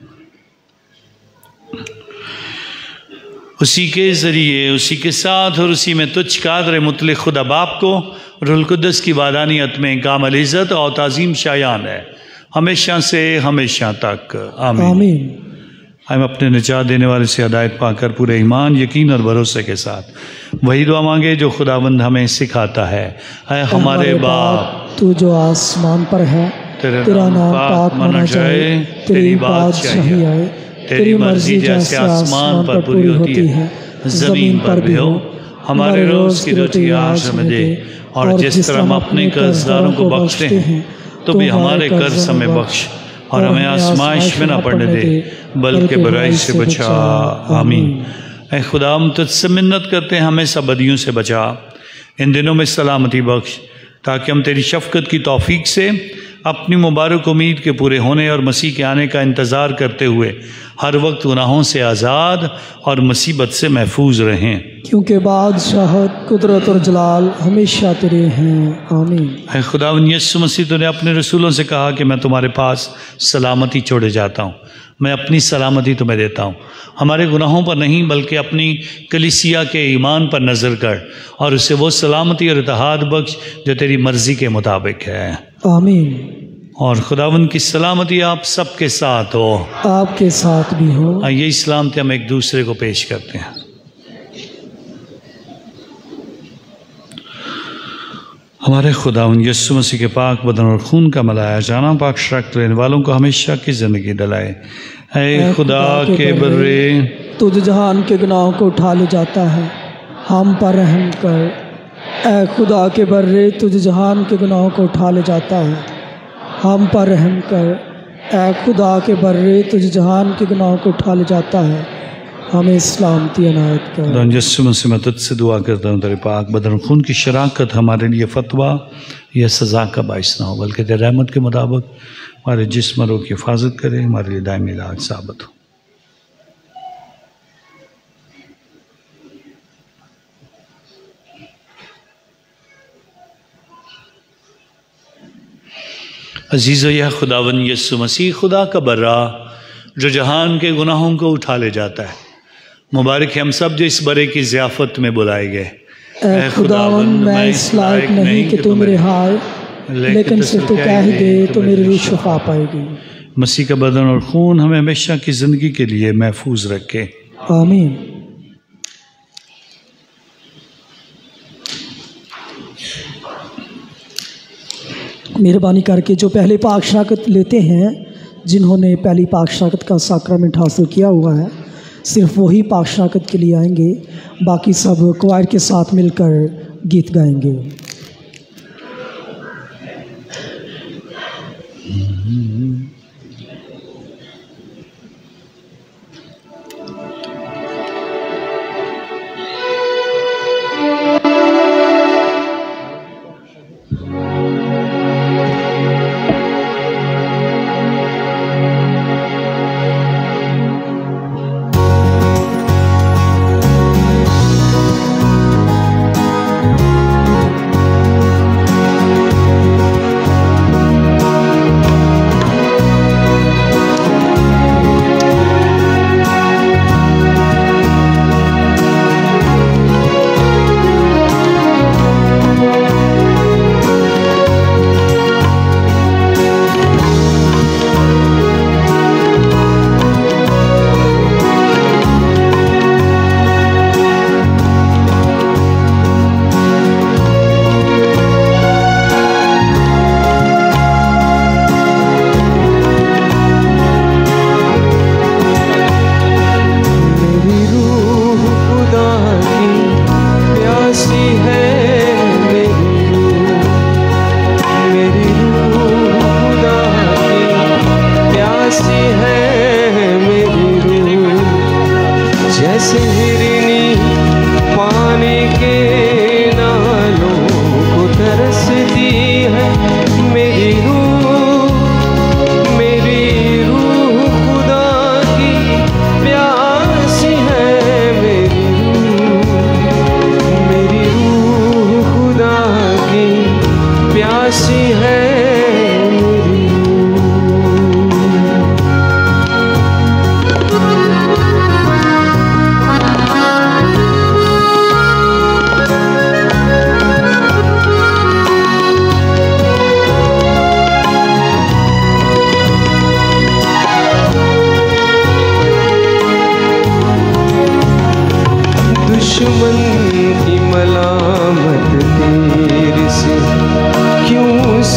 اسی کے ذریعے، اسی کے ساتھ اور اسی میں تجھ قادر مطلق خدا باپ کو روح القدس کی وحدانیت میں کامل عزت اور تعظیم شایان ہے ہمیشہ سے ہمیشہ تک، آمین, آمین۔ ہم اپنے نجات دینے والے سے ہدایت پا کر پورے ایمان، یقین اور بھروسے کے ساتھ وہی دعا مانگے جو خداوند ہمیں سکھاتا ہے۔ اے ہمارے باپ تو جو آسمان پر ہے، تیرا نام پاک مانا جائے، تیری بادشاہی آئے، تیری مرضی جیسے آسمان پر پوری ہوتی ہے زمین پر بھی ہو۔ ہمارے روز کی روٹی آج ہمیں دے، اور جس طرح ہم اپنے قرضداروں کو بخشتے ہیں تو بھی ہمارے قرض ہمیں بخش، اور ہمیں آزمائش میں نہ پڑنے دے بلکہ برائی سے بچا، آمین۔ اے خدا ہم تجھ سے منت کرتے ہیں ہمیں سب بدیوں سے بچا، ان دنوں میں سلامتی بخش، تاکہ ہم تیری شفقت کی توفیق سے اپنی مبارک امید کے پورے ہونے اور مسیح کے آنے کا انتظار کرتے ہوئے ہر وقت گناہوں سے آزاد اور مصیبت سے محفوظ رہیں، کیونکہ بادشاہت، قدرت اور جلال ہمیشہ تیرے ہیں، آمین۔ اے خداوند یسوع مسیح، تو نے اپنے رسولوں سے کہا کہ میں تمہارے پاس سلامتی چھوڑے جاتا ہوں، میں اپنی سلامتی تمہیں دیتا ہوں، ہمارے گناہوں پر نہیں بلکہ اپنی کلیسیا کے ایمان پر نظر کر، اور اسے وہ سلامتی اور اتحاد بخش جو تیری مرضی کے مطابق ہے، آمین۔ اور خداوند کی سلامتی آپ سب کے ساتھ ہو، آپ کے ساتھ بھی ہو۔ آئیے سلامتی ہم ایک دوسرے کو پیش کرتے ہیں۔ ہمارے خداوند یسوع مسیح کے پاک بدن اور خون کا ملایا جانا پاک شرکت لینے والوں کو ہمیشہ کی زندگی دلائے۔ اے خدا کے برے، تجھ جہان کے گناہوں کو اٹھا لے جاتا ہے، ہم پر رحم کر۔ اے خدا کے برے، تجھ جہان کے گناہوں کو اٹھا لے جاتا ہے، ہم پر رحم کر۔ اے خدا کے برے، تجھ جہان کے گناہوں کو اٹھا لے جاتا ہے، ہمیں سلامتی عنایت کر۔ خدا یسوع مسیح میں تجھ سے دعا کرتا ہوں، تیرے پاک بدن خون کی شراکت ہمارے لیے فتویٰ یا سزا کا باعث نہ ہو، بلکہ تیرے رحمت کے مطابق ہمارے جسم اور روح کی حفاظت کرے، ہمارے لیے دائمی علاج ثابت ہو۔ عزیزو، یہ خداوند یسوع مسیح خدا کا برا جو جہان کے گناہوں کو اٹھا لے جاتا ہے، مبارک ہے ہم سب جو اس برے کی ضیافت میں بلائے گئے۔ اے خداوند، میں اس لائق نہیں کہ تو میرے ہائے، لیکن صرف تو کہہ ہی دے تو میری روح شفا پائے گی۔ مسیح کا بدن اور خون ہمیں ہمیشہ کی زندگی کے لیے محفوظ رکھے، آمین۔ مہربانی کر کے جو پہلے پاک شراکت لیتے ہیں، جنہوں نے پہلی پاک شراکت کا ساکرامنٹ حاصل کیا ہوا ہے، صرف وہی پاک شراکت کے لیے آئیں گے، باقی سب کوائر کے ساتھ مل کر گیت گائیں گے۔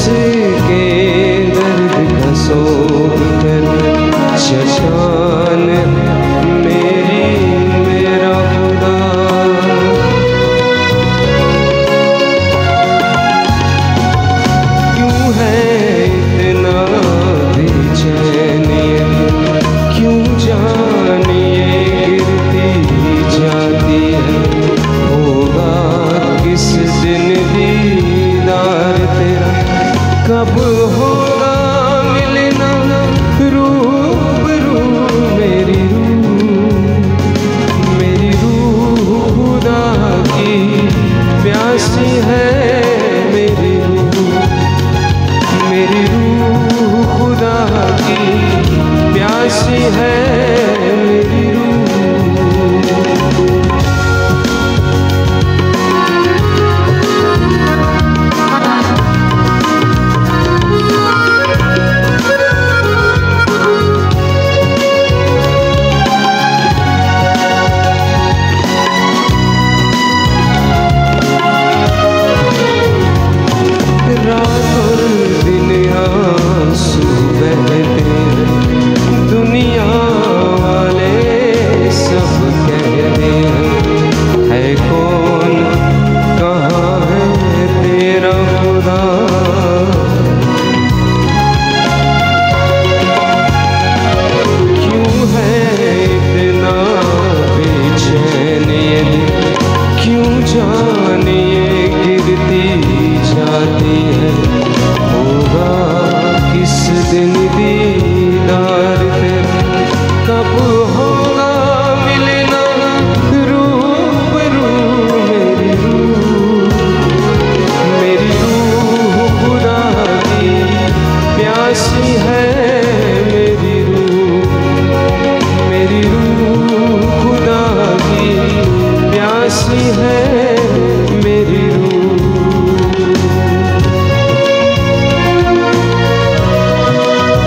के दर्द का सोख कर शशान मेरी मेरा खुदा। क्यों है इतना बेचैन ये, क्यों जान ये गिरती जाती है, होगा किस दिन दीदार तेरा, कब होगा मिलना रूबरू मेरी रूह, मेरी रूह खुदा की प्यासी है, मेरी रूह, मेरी रूह खुदा की प्यासी है, मेरी रूह। रात और दिन आंसू बहते हैं, दुनिया वाले सब कहते हैं, है कौन कहाँ है तेरा खुदा। क्यों है इतना बेचैन ये दिल, क्यों जान ये गिरती जाती है, होगा किस दिन दीदार तेरा, कब होगा मिलना रूबरू मेरी रूह, मेरी रूह खुदा की प्यासी है, मेरी रूह, मेरी रूह खुदा की प्यासी है, मेरी रूह।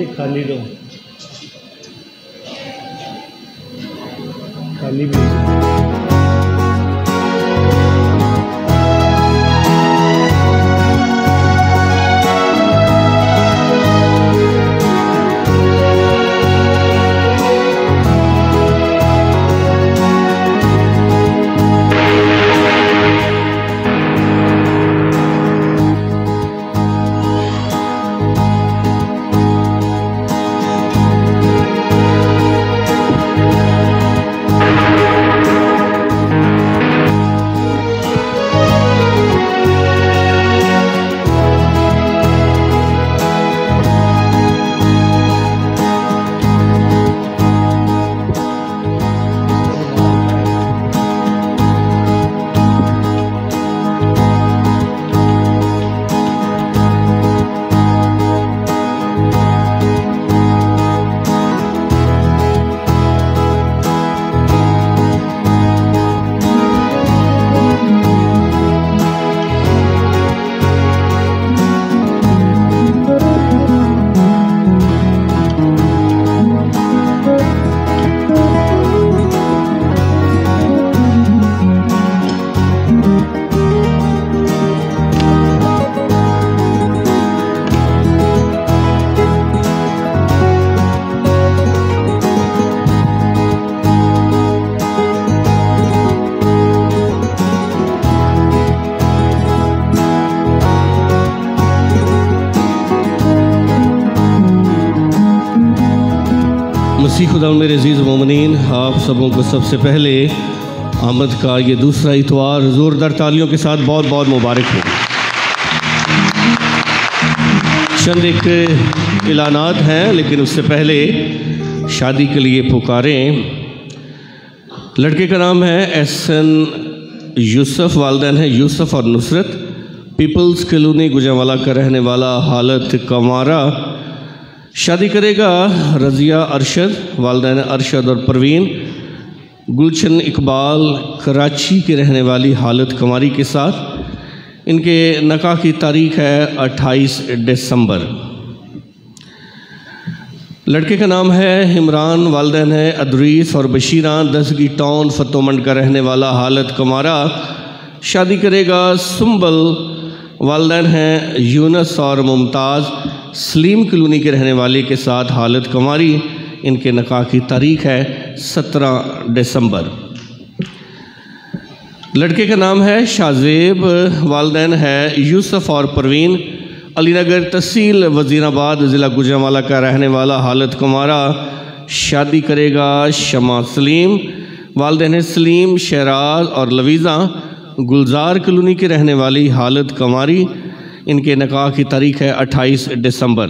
से खाली दो, खाली भी मसीह खुदा मेरे अज़ीज़ मोमिनीन, आप सबों को सबसे पहले आमद का ये दूसरा इतवार ज़ोरदार तालियों के साथ बहुत बहुत मुबारक हो। चंद एक ऐलानात हैं, लेकिन उससे पहले शादी के लिए पुकारें। लड़के का नाम है एहसन यूसुफ, वालिदैन है यूसुफ और नुसरत, पीपल्स कॉलोनी गुजरांवाला का रहने वाला, हालत कमारा। शादी करेगा रज़िया अरशद, वालिदैन अरशद और परवीन। गुलशन इकबाल कराची की रहने वाली, हालत कमारी के साथ। इनके नकाह की तारीख़ है अट्ठाईस दिसंबर। लड़के का नाम है इमरान, वालिदैन है अदरीस और बशीरा, दसगी टाउन फतोमंड का रहने वाला, हालत कमारा। शादी करेगा सुंबल, वालिदैन हैं यूनस और मुमताज़, सलीम कॉलोनी के रहने वाले के साथ, हालत कमारी। इनके नकाह की तारीख़ है सत्रह दिसंबर। लड़के का नाम है शाज़ेब, वालिदैन है यूसुफ और परवीन, अलीनगर तहसील वज़ीराबाद, ज़िला गुजरांवाला का रहने वाला, हालत कमारा। शादी करेगा शमा सलीम, वालिदैन सलीम, शहराज और लवीज़ा, गुलजार कॉलोनी की रहने वाली, हालत कमारी। इनके नकाह की तारीख़ है अट्ठाईस दिसंबर।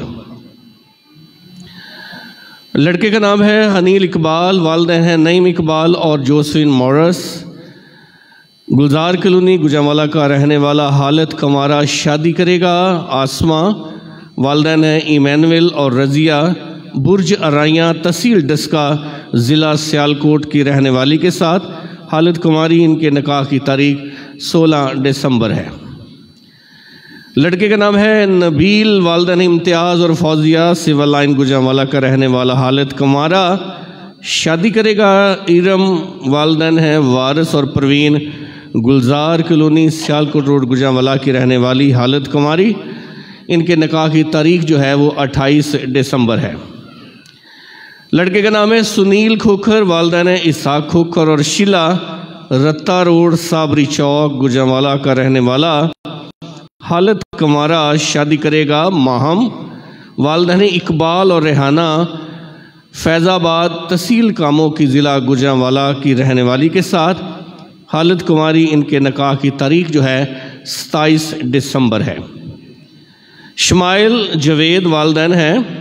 लड़के का नाम है हनील इकबाल, वालिदैन हैं नईम इकबाल और Josephine Morris, Gulzar colony Gujranwala का रहने वाला, हालत कमारा। शादी करेगा आसमा, वालिदैन हैं इमैनुअल और रज़िया, बुर्ज अराइयाँ, तहसील डस्का, ज़िला सियालकोट की रहने वाली के साथ, हालत कुमारी। इनके नकाह की तारीख़ सोलह दिसंबर है। लड़के का नाम है नबील, वालिदैन इम्तियाज़ और फौजिया, सिविल लाइन गुजरांवाला का रहने वाला, हालत कमारा। शादी करेगा इरम, वालिदैन हैं वारिस और परवीन, गुलजार कॉलोनी सियालकोट रोड गुजरांवाला की रहने वाली, हालत कुमारी। इनके नकाह की तारीख़ जो है वो अट्ठाईस दिसंबर है। लड़के का नाम है सुनील खोखर, वालिदैन हैं इसाक खोखर और शीला, रत्ता रोड साबरी चौक गुजरांवाला का रहने वाला, हालत कमारा। शादी करेगा माहम, वालिदैन इकबाल और रेहाना, फैज़ाबाद तहसील कामों की, ज़िला गुजरांवाला की रहने वाली के साथ, हालत कुमारी। इनके नकाह की तारीख़ जो है सताईस दिसंबर है। शमाइल जवेद, वालिदैन हैं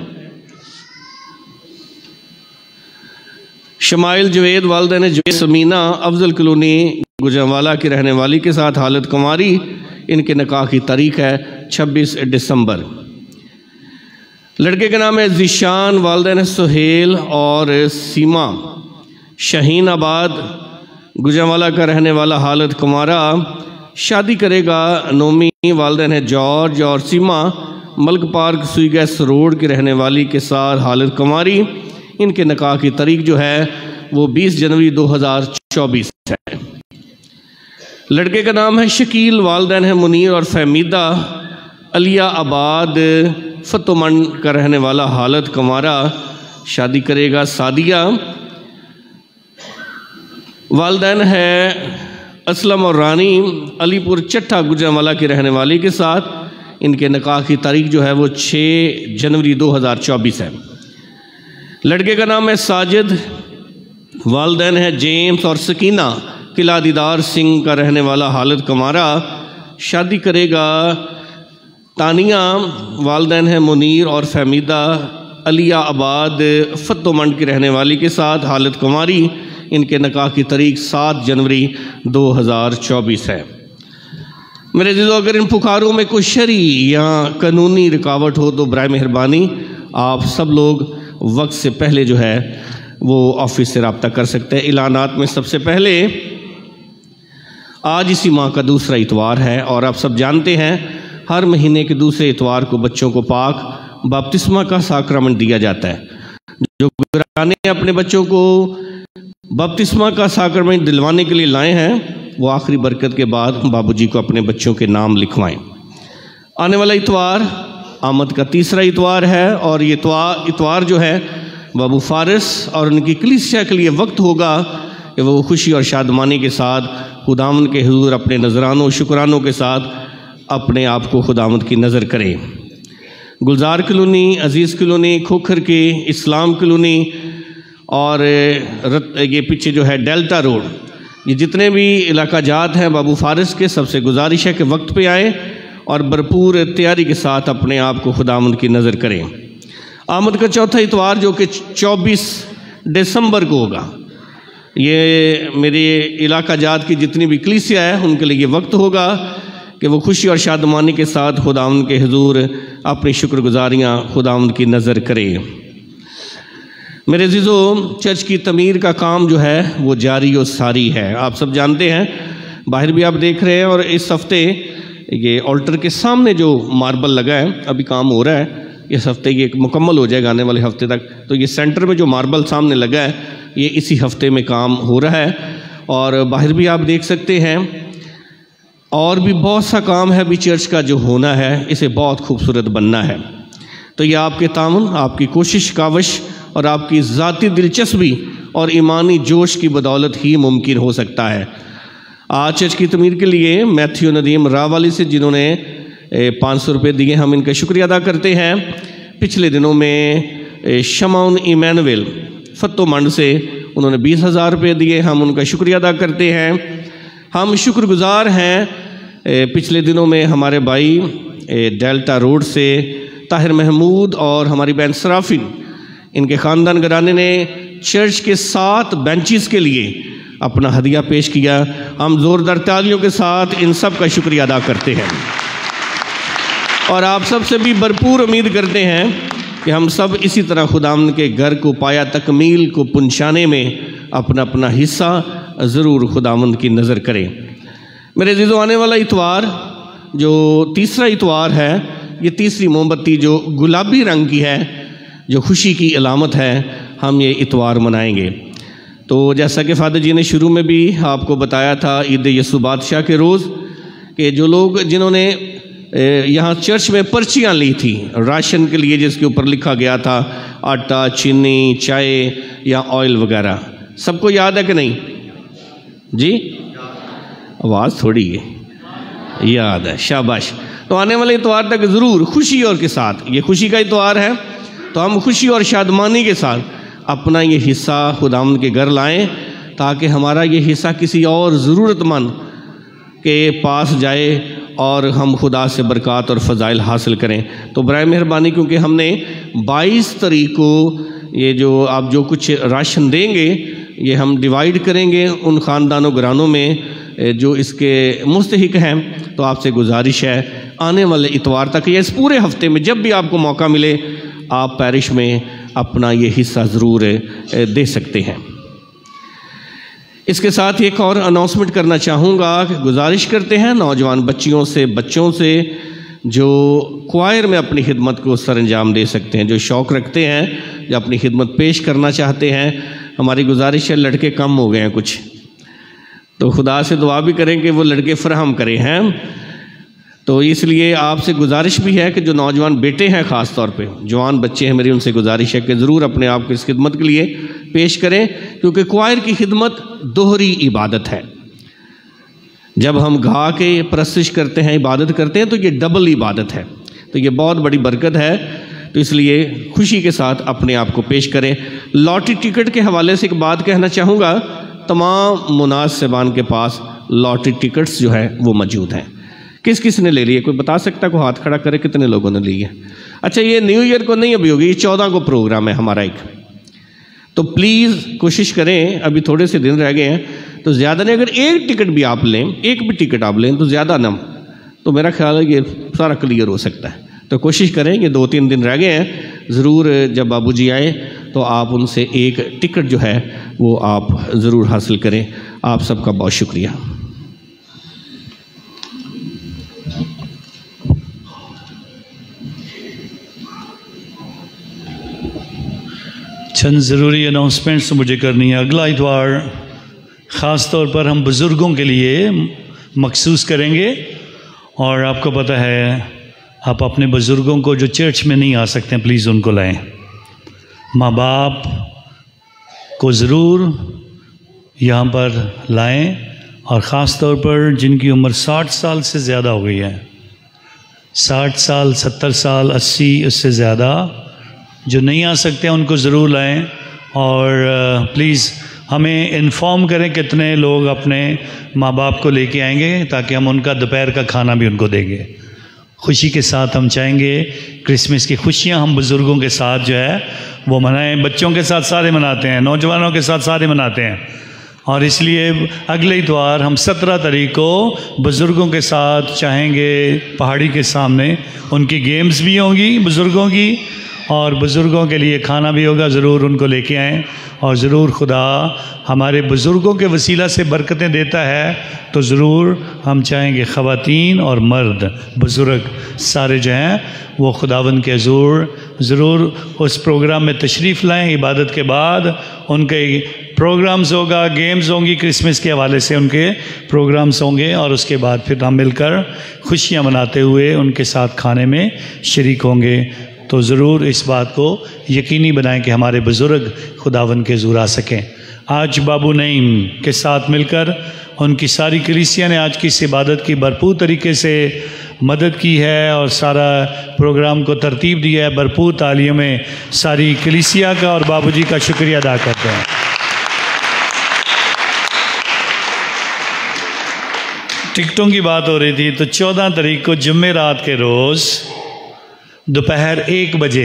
शमाइल जवेद, वालिदैन जवेद समीना, अफजल कॉलोनी गुजरांवाला की रहने वाली के साथ, हालत कुमारी। इनके नकाह की तारीख़ है छब्बीस दिसंबर। लड़के का नाम है ज़ीशान, वालिदैन सुहेल और सीमा, शाहीन आबाद गुजरांवाला का रहने वाला, हालत कुमारा। शादी करेगा नोमी, वालिदैन है जॉर्ज और Seema, Malik park Sui gas road کی رہنے والی کے ساتھ حالت کماری، ان کے نکاح کی تاریخ جو ہے وہ بیس جنوری دو ہزار چوبیس ہے۔ لڑکے کا نام ہے شکیل، والدین ہیں منیر اور فہمیدہ، علیہ آباد فتو منڈ کا رہنے والا، حالت کمارا، شادی کرے گا سعدیہ۔ والدین ہے اسلم اور رانی، علی پور چٹھا گجرانوالہ کی رہنے والی کے ساتھ، ان کے نکاح کی تاریخ جو ہے وہ چھ جنوری دو ہزار چوبیس ہے۔ لڑکے کا نام ہے ساجد، والدین ہے جیمز اور سکینہ، قلعہ دیدار سنگھ کا رہنے والا، حالت کمارا، شادی کرے گا تانیہ۔ والدین ہیں منیر اور فہمیدہ، علیہ آباد فتو منڈ کی رہنے والی کے ساتھ، حالت کماری، ان کے نکاح کی تاریخ سات جنوری دو ہزار چوبیس ہے۔ میرے عزیزو، اگر ان پکاروں میں کوئی شرعی یا قانونی رکاوٹ ہو تو برائے مہربانی آپ سب لوگ وقت سے پہلے جو ہے وہ آفس سے رابطہ کر سکتے ہیں۔ اعلانات میں سب سے پہلے آج اسی ماہ کا دوسرا اتوار ہے، اور آپ سب جانتے ہیں ہر مہینے کے دوسرے اتوار کو بچوں کو پاک بپتسمہ کا ساکرامنٹ دیا جاتا ہے۔ جو گھرانے اپنے بچوں کو بپتسمہ کا ساکرامنٹ دلوانے کے لیے لائے ہیں وہ آخری برکت کے بعد بابو جی کو اپنے بچوں کے نام لکھوائیں۔ آنے والا اتوار آمد کا تیسرا اتوار ہے، اور یہ اتوار جو ہے بابو فارس اور ان کی کلیسیا کے لیے وقت ہوگا کہ وہ خوشی اور شادمانی کے ساتھ خداوند کے حضور اپنے نذرانوں شکرانوں کے ساتھ اپنے آپ کو خداوند کی نظر کریں۔ گلزار کلونی، عزیز کلونی، کھوکھر کی، اسلام کلونی اور یہ پیچھے جو ہے ڈیلٹا روڈ، یہ جتنے بھی علاقہ جات ہیں بابو فارس کے، سب سے گزارش ہے کہ وقت پہ آئیں اور بھرپور تیاری کے ساتھ اپنے آپ کو خداوند کی نظر کریں۔ آمد کا چوتھا اتوار جو کہ چوبیس دسمبر کو ہوگا، یہ میرے علاقہ جات کی جتنی بھی کلیسیا ہے ان کے لیے یہ وقت ہوگا کہ وہ خوشی اور شادمانی کے ساتھ خداوند کے حضور اپنی شکر گزاریاں خداوند کی نظر کریں۔ میرے عزیزو، چرچ کی تعمیر کا کام جو ہے وہ جاری و ساری ہے، آپ سب جانتے ہیں، باہر بھی آپ دیکھ رہے ہیں، اور اس ہفتے یہ آلٹر کے سامنے جو ماربل لگا ہے ابھی کام ہو رہا ہے، اس ہفتے یہ مکمل ہو جائے گا آنے والے ہفتے تک، تو یہ سینٹر میں جو ماربل سامنے لگا ہے یہ اسی ہفتے میں کام ہو رہا ہے، اور باہر بھی آپ دیکھ سکتے ہیں، اور بھی بہت سا کام ہے ابھی چرچ کا جو ہونا ہے، اسے بہت خوبصورت بننا ہے۔ تو یہ آپ کے تعاون، آپ کی کوشش کاوش اور آپ کی ذاتی دلچسپی اور ایمانی جوش کی بدولت ہی ممکن ہو سکتا ہے۔ آج چرچ کی تعمیر کے لیے میتھیو ندیم راوالی سے جنہوں نے پانچ سو روپے دیے، ہم ان کا شکریہ ادا کرتے ہیں۔ پچھلے دنوں میں شمعون ایمینویل فتو منڈ سے انہوں نے بیس ہزار روپے دیے، ہم ان کا شکریہ ادا کرتے ہیں۔ ہم شکر گزار ہیں پچھلے دنوں میں ہمارے بھائی ڈیلٹا روڈ سے طاہر محمود اور ہماری بہن سرافن، ان کے خاندان گھرانے نے چرچ کے سات بینچز کے لیے اپنا ہدیہ پیش کیا۔ ہم زوردار تالیوں کے ساتھ ان سب کا شکریہ ادا کرتے ہیں، اور آپ سب سے بھی بھرپور امید کرتے ہیں کہ ہم سب اسی طرح خداوند کے گھر کو پایا تکمیل کو پہنچانے میں اپنا اپنا حصہ ضرور خداوند کی نظر کریں۔ میرے عزیزو، آنے والا اتوار جو تیسرا اتوار ہے، یہ تیسری موم بتی جو گلابی رنگ کی ہے، جو خوشی کی علامت ہے، ہم یہ اتوار منائیں گے۔ تو جیسا کہ فادر جی نے شروع میں بھی آپ کو بتایا تھا، عید یسوع بادشاہ کے روز، کہ جو لوگ جنہوں نے یہاں چرچ میں پرچیاں لی تھی راشن کے لیے، جس کے اوپر لکھا گیا تھا آٹا، چینی، چائے یا آئل وغیرہ، سب کو یاد ہے کہ نہیں جی؟ آواز تھوڑی ہے، یاد ہے، شاباش۔ تو آنے والے اتوار تک ضرور خوشی اور کے ساتھ، یہ خوشی کا اتوار ہے، تو ہم خوشی اور شادمانی کے ساتھ اپنا یہ حصہ خداوند کے گھر لائیں، تاکہ ہمارا یہ حصہ کسی اور ضرورت مند کے پاس جائے اور ہم خدا سے برکات اور فضائل حاصل کریں۔ تو برائے مہربانی، کیونکہ ہم نے بائیس تاریخ کو یہ جو آپ جو کچھ راشن دیں گے یہ ہم ڈیوائیڈ کریں گے ان خاندانوں گھرانوں میں جو اس کے مستحق ہیں، تو آپ سے گزارش ہے آنے والے اتوار تک یا اس پورے ہفتے میں جب بھی آپ کو موقع ملے آپ پیرش میں اپنا یہ حصہ ضرور دے سکتے ہیں۔ اس کے ساتھ ایک اور اناؤنسمنٹ کرنا چاہوں گا کہ گزارش کرتے ہیں نوجوان بچیوں سے، بچوں سے جو کوائر میں اپنی خدمت کو سر انجام دے سکتے ہیں، جو شوق رکھتے ہیں، جو اپنی خدمت پیش کرنا چاہتے ہیں. ہماری گزارش ہے، لڑکے کم ہو گئے ہیں کچھ، تو خدا سے دعا بھی کریں کہ وہ لڑکے فراہم کریں ہیں. تو اس لیے آپ سے گزارش بھی ہے کہ جو نوجوان بیٹے ہیں، خاص طور پہ جوان بچے ہیں، میری ان سے گزارش ہے کہ ضرور اپنے آپ کو اس خدمت کے لیے پیش کریں، کیونکہ کوائر کی خدمت دوہری عبادت ہے. جب ہم گا کے پرستش کرتے ہیں، عبادت کرتے ہیں، تو یہ ڈبل عبادت ہے، تو یہ بہت بڑی برکت ہے. تو اس لیے خوشی کے ساتھ اپنے آپ کو پیش کریں. لاٹری ٹکٹ کے حوالے سے ایک بات کہنا چاہوں گا، تمام مناسبان کے پاس لاٹری ٹکٹس جو ہے وہ موجود ہیں. کس کس نے لے لی ہے؟ کوئی بتا سکتا ہے؟ کوئی ہاتھ کھڑا کرے کتنے لوگوں نے لی ہے؟ اچھا، یہ نیو ایئر کو نہیں ابھی ہوگی، یہ چودہ کو پروگرام ہے ہمارا ایک. تو پلیز کوشش کریں، ابھی تھوڑے سے دن رہ گئے ہیں، تو زیادہ نہیں، اگر ایک ٹکٹ بھی آپ لیں، ایک بھی ٹکٹ آپ لیں تو زیادہ نہ، تو میرا خیال ہے کہ سارا کلیئر ہو سکتا ہے. تو کوشش کریں کہ دو تین دن رہ گئے ہیں، ضرور جب بابو جی آئے تو آپ ان سے ایک ٹکٹ جو ہے وہ آپ ضرور حاصل کریں. آپ سب کا بہت شکریہ. چند ضروری اناؤنسمنٹس مجھے کرنی ہے. اگلا اتوار خاص طور پر ہم بزرگوں کے لیے مخصوص کریں گے، اور آپ کو پتہ ہے آپ اپنے بزرگوں کو جو چرچ میں نہیں آ سکتے ہیں پلیز ان کو لائیں. ماں باپ کو ضرور یہاں پر لائیں، اور خاص طور پر جن کی عمر ساٹھ سال سے زیادہ ہو گئی ہے، ساٹھ سال، ستر سال، اسی، اس سے زیادہ جو نہیں آ سکتے ہیں ان کو ضرور لائیں. اور پلیز ہمیں انفارم کریں کتنے لوگ اپنے ماں باپ کو لے کے آئیں گے، تاکہ ہم ان کا دوپہر کا کھانا بھی ان کو دیں گے. خوشی کے ساتھ ہم چاہیں گے کرسمس کی خوشیاں ہم بزرگوں کے ساتھ جو ہے وہ منائیں. بچوں کے ساتھ سارے مناتے ہیں، نوجوانوں کے ساتھ سارے مناتے ہیں، اور اس لیے اگلے اتوار ہم سترہ تاریخ کو بزرگوں کے ساتھ چاہیں گے پہاڑی کے سامنے. ان کی گیمز بھی ہوں گی بزرگوں کی، اور بزرگوں کے لیے کھانا بھی ہوگا. ضرور ان کو لے کے آئیں، اور ضرور خدا ہمارے بزرگوں کے وسیلہ سے برکتیں دیتا ہے، تو ضرور ہم چاہیں گے خواتین اور مرد بزرگ سارے جو ہیں وہ خداوند کے حضور ضرور اس پروگرام میں تشریف لائیں. عبادت کے بعد ان کے پروگرامز ہوگا، گیمز ہوں گی، کرسمس کے حوالے سے ان کے پروگرامز ہوں گے، اور اس کے بعد پھر ہم مل کر خوشیاں مناتے ہوئے ان کے ساتھ کھانے میں شریک ہوں گے. تو ضرور اس بات کو یقینی بنائیں کہ ہمارے بزرگ خداوند کے حضور آ سکیں. آج بابو نعیم کے ساتھ مل کر ان کی ساری کلیسیا نے آج کی اس عبادت کی بھرپور طریقے سے مدد کی ہے، اور سارا پروگرام کو ترتیب دیا ہے. بھرپور تعلیوں میں ساری کلیسیا کا اور بابو جی کا شکریہ ادا کرتے ہیں. ٹکٹوں کی بات ہو رہی تھی، تو چودہ تاریخ کو جمعرات کے روز دوپہر ایک بجے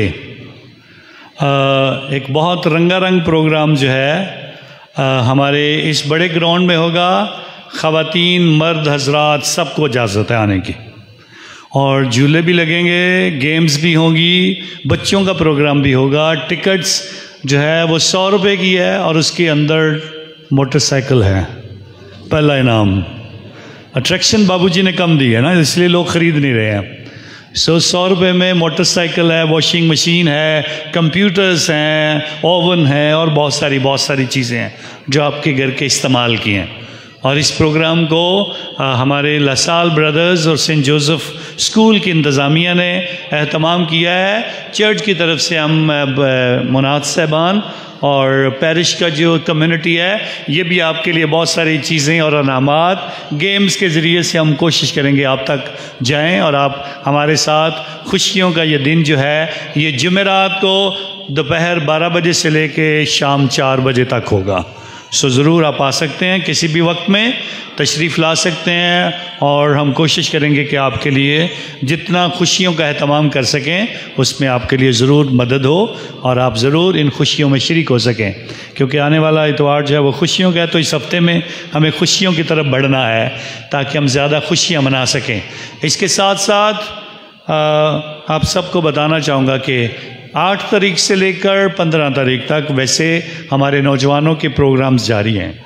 ایک بہت رنگا رنگ پروگرام جو ہے ہمارے اس بڑے گراؤنڈ میں ہوگا. خواتین، مرد حضرات سب کو اجازت ہے آنے کی، اور جھولے بھی لگیں گے، گیمز بھی ہوں گی، بچوں کا پروگرام بھی ہوگا. ٹکٹس جو ہے وہ سو روپے کی ہے، اور اس کے اندر موٹر سائیکل ہے پہلا انعام. اٹریکشن بابو جی نے کم دی ہے نا، اس لیے لوگ خرید نہیں رہے ہیں. سو سو روپے میں موٹر سائیکل ہے، واشنگ مشین ہے، کمپیوٹرز ہیں، اوون ہے، اور بہت ساری بہت ساری چیزیں ہیں جو آپ کے گھر کے استعمال کی ہیں. اور اس پروگرام کو ہمارے لاسال برادرز اور سینٹ جوزف اسکول کی انتظامیہ نے اہتمام کیا ہے. چرچ کی طرف سے ہم مناد صاحبان اور پیرش کا جو کمیونٹی ہے، یہ بھی آپ کے لیے بہت ساری چیزیں اور انعامات گیمز کے ذریعے سے ہم کوشش کریں گے آپ تک جائیں، اور آپ ہمارے ساتھ خوشیوں کا یہ دن جو ہے یہ جمعرات کو دوپہر بارہ بجے سے لے کے شام چار بجے تک ہوگا. سو ضرور آپ آ سکتے ہیں، کسی بھی وقت میں تشریف لا سکتے ہیں، اور ہم کوشش کریں گے کہ آپ کے لیے جتنا خوشیوں کا اہتمام کر سکیں اس میں آپ کے لیے ضرور مدد ہو، اور آپ ضرور ان خوشیوں میں شریک ہو سکیں. کیونکہ آنے والا اتوار جو ہے وہ خوشیوں کا ہے، تو اس ہفتے میں ہمیں خوشیوں کی طرف بڑھنا ہے تاکہ ہم زیادہ خوشیاں منا سکیں. اس کے ساتھ ساتھ آپ سب کو بتانا چاہوں گا کہ آٹھ تاریخ سے لے کر پندرہ تاریخ تک ویسے ہمارے نوجوانوں کے پروگرامز جاری ہیں.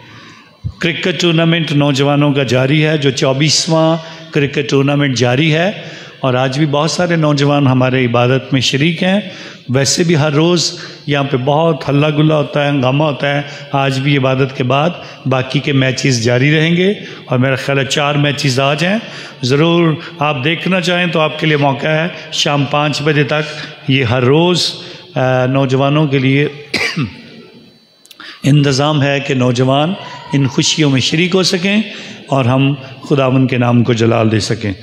کرکٹ ٹورنامنٹ نوجوانوں کا جاری ہے، جو چوبیسواں کرکٹ ٹورنامنٹ جاری ہے، اور آج بھی بہت سارے نوجوان ہمارے عبادت میں شریک ہیں. ویسے بھی ہر روز یہاں پہ بہت ہلہ گلا ہوتا ہے، ہنگامہ ہوتا ہے. آج بھی عبادت کے بعد باقی کے میچز جاری رہیں گے، اور میرا خیال ہے چار میچز آج ہیں. ضرور آپ دیکھنا چاہیں تو آپ کے لیے موقع ہے. شام پانچ بجے تک یہ ہر روز نوجوانوں کے لیے انتظام ہے کہ نوجوان ان خوشیوں میں شریک ہو سکیں اور ہم خداوند کے نام کو جلال دے سکیں.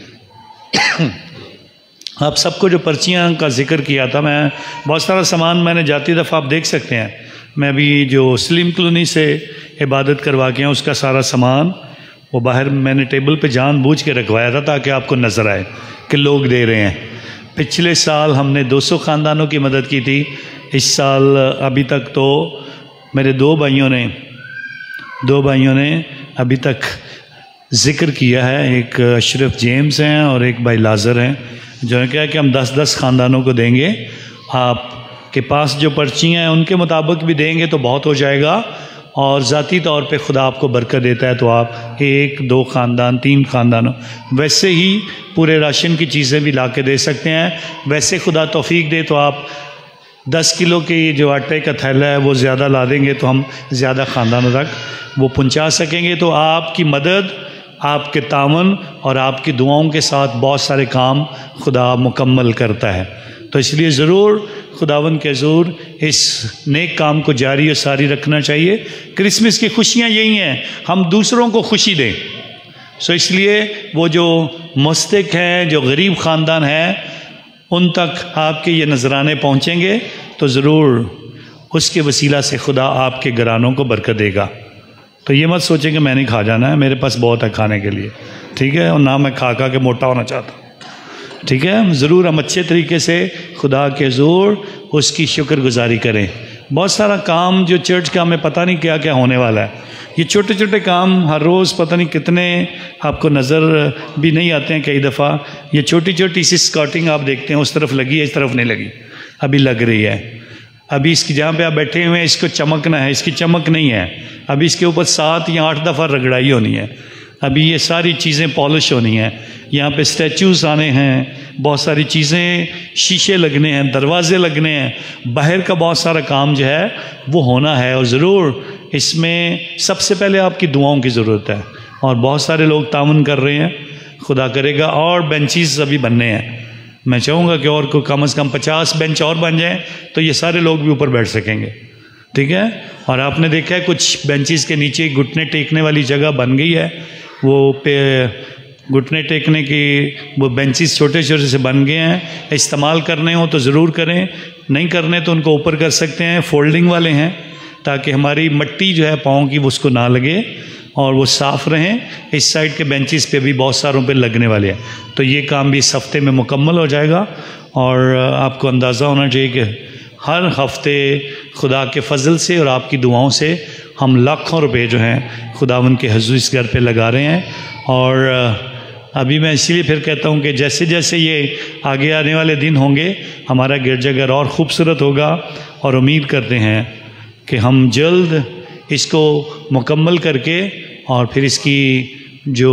آپ سب کو جو پرچیاں کا ذکر کیا تھا، میں بہت سارا سامان میں نے جاتی دفعہ آپ دیکھ سکتے ہیں. میں بھی جو سلیم کلونی سے عبادت کروا کے ہیں اس کا سارا سامان وہ باہر میں نے ٹیبل پہ جان بوجھ کے رکھوایا تھا تاکہ آپ کو نظر آئے کہ لوگ دے رہے ہیں. پچھلے سال ہم نے دو سو خاندانوں کی مدد کی تھی. اس سال ابھی تک تو میرے دو بھائیوں نے دو بھائیوں نے ابھی تک ذکر کیا ہے. ایک اشرف جیمز ہیں اور ایک بھائی لازر ہیں، جو نے کہا کہ ہم دس دس خاندانوں کو دیں گے. آپ کے پاس جو پرچیاں ہیں ان کے مطابق بھی دیں گے تو بہت ہو جائے گا، اور ذاتی طور پہ خدا آپ کو برکت دیتا ہے تو آپ ایک دو خاندان تین خاندانوں ویسے ہی پورے راشن کی چیزیں بھی لا کے دے سکتے ہیں. ویسے خدا توفیق دے تو آپ دس کلو کی جو آٹے کا تھیلا ہے وہ زیادہ لا دیں گے تو ہم زیادہ خاندانوں تک وہ پہنچا سکیں گے. تو آپ کی مدد، آپ کے تعاون اور آپ کی دعاؤں کے ساتھ بہت سارے کام خدا مکمل کرتا ہے. تو اس لیے ضرور خداوند کے حضور اس نیک کام کو جاری اور ساری رکھنا چاہیے. کرسمس کی خوشیاں یہی ہیں، ہم دوسروں کو خوشی دیں. سو اس لیے وہ جو مستحق ہیں، جو غریب خاندان ہیں، ان تک آپ کے یہ نذرانے پہنچیں گے تو ضرور اس کے وسیلہ سے خدا آپ کے گھرانوں کو برکت دے گا. تو یہ مت سوچیں کہ میں نہیں کھا جانا ہے، میرے پاس بہت ہے کھانے کے لیے، ٹھیک ہے، اور نہ میں کھا کھا کے موٹا ہونا چاہتا ہوں، ٹھیک ہے. ضرور ہم اچھے طریقے سے خدا کے حضور اس کی شکر گزاری کریں. بہت سارا کام جو چرچ کا ہمیں پتہ نہیں کیا کیا ہونے والا ہے. یہ چھوٹے چھوٹے کام ہر روز پتہ نہیں کتنے آپ کو نظر بھی نہیں آتے ہیں. کئی دفعہ یہ چھوٹی چھوٹی سی اسکارٹنگ آپ دیکھتے ہیں، اس طرف لگی ہے، اس طرف نہیں لگی، ابھی لگ رہی ہے. ابھی اس کی جہاں پہ آپ بیٹھے ہوئے ہیں اس کو چمکنا ہے، اس کی چمک نہیں ہے. ابھی اس کے اوپر سات یا آٹھ دفعہ رگڑائی ہونی ہے. ابھی یہ ساری چیزیں پالش ہونی ہیں. یہاں پہ اسٹیچوز آنے ہیں، بہت ساری چیزیں، شیشے لگنے ہیں، دروازے لگنے ہیں. باہر کا بہت سارا کام جو ہے وہ ہونا ہے، اور ضرور اس میں سب سے پہلے آپ کی دعاؤں کی ضرورت ہے. اور بہت سارے لوگ تعاون کر رہے ہیں، خدا کرے گا. اور بینچیز ابھی بننے ہیں. میں چاہوں گا کہ اور کو کم از کم پچاس بینچ اور بن جائیں تو یہ سارے لوگ بھی اوپر بیٹھ سکیں گے، ٹھیک ہے. اور آپ نے دیکھا ہے کچھ بینچیز کے نیچے گھٹنے ٹیکنے والی جگہ بن گئی ہے. وہ پہ گھٹنے ٹیکنے کی وہ بینچیز چھوٹے چھوٹے سے بن گئے ہیں. استعمال کرنے ہوں تو ضرور کریں، نہیں کرنے تو ان کو اوپر کر سکتے ہیں. فولڈنگ والے ہیں تاکہ ہماری مٹی جو ہے پاؤں کی وہ اس کو نہ لگے اور وہ صاف رہیں. اس سائڈ کے بینچیز پہ بھی بہت ساروں پہ لگنے والے ہیں. تو یہ کام بھی اس ہفتے میں مکمل ہو جائے گا. اور آپ کو اندازہ ہونا چاہیے کہ ہر ہفتے خدا کے فضل سے اور آپ کی دعاؤں سے ہم لاکھوں روپے جو ہیں خداوند کے حضور اس گھر پہ لگا رہے ہیں. اور ابھی میں اسی لیے پھر کہتا ہوں کہ جیسے جیسے یہ آگے آنے والے دن ہوں گے ہمارا گرجا گھر اور خوبصورت ہوگا. اور امید کرتے ہیں کہ ہم جلد اس کو مکمل کر کے اور پھر اس کی جو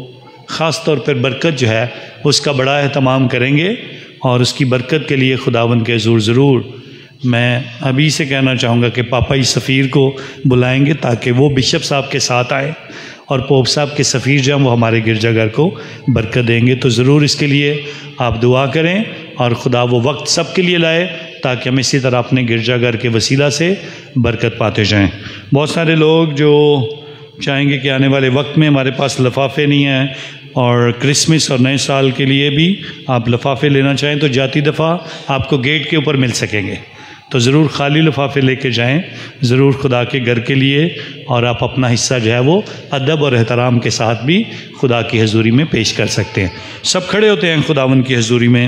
خاص طور پر برکت جو ہے اس کا بڑا اہتمام کریں گے. اور اس کی برکت کے لیے خداوند کے حضور ضرور میں ابھی سے کہنا چاہوں گا کہ پاپائی سفیر کو بلائیں گے تاکہ وہ بشپ صاحب کے ساتھ آئے اور پوپ صاحب کے سفیر جو ہیں وہ ہمارے گرجا گھر کو برکت دیں گے. تو ضرور اس کے لیے آپ دعا کریں اور خدا وہ وقت سب کے لیے لائے تاکہ ہم اسی طرح اپنے گرجا گھر کے وسیلہ سے برکت پاتے جائیں. بہت سارے لوگ جو چاہیں گے کہ آنے والے وقت میں ہمارے پاس لفافے نہیں ہیں اور کرسمس اور نئے سال کے لیے بھی آپ لفافے لینا چاہیں تو جاتی دفعہ آپ کو گیٹ کے اوپر مل سکیں گے. تو ضرور خالی لفافے لے کے جائیں ضرور خدا کے گھر کے لیے، اور آپ اپنا حصہ جو ہے وہ ادب اور احترام کے ساتھ بھی خدا کی حضوری میں پیش کر سکتے ہیں. سب کھڑے ہوتے ہیں خداوند کی حضوری میں.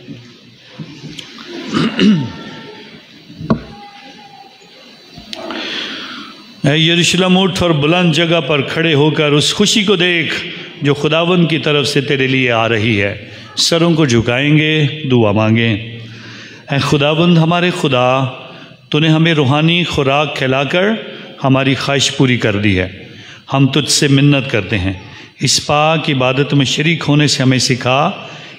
اے یروشلم اٹھ اور بلند جگہ پر کھڑے ہو کر اس خوشی کو دیکھ جو خداوند کی طرف سے تیرے لیے آ رہی ہے. سروں کو جھکائیں گے، دعا مانگیں. اے خداوند ہمارے خدا، تو نے ہمیں روحانی خوراک کھلا کر ہماری خواہش پوری کر دی ہے. ہم تجھ سے منت کرتے ہیں، اس پاک عبادت میں شریک ہونے سے ہمیں سکھا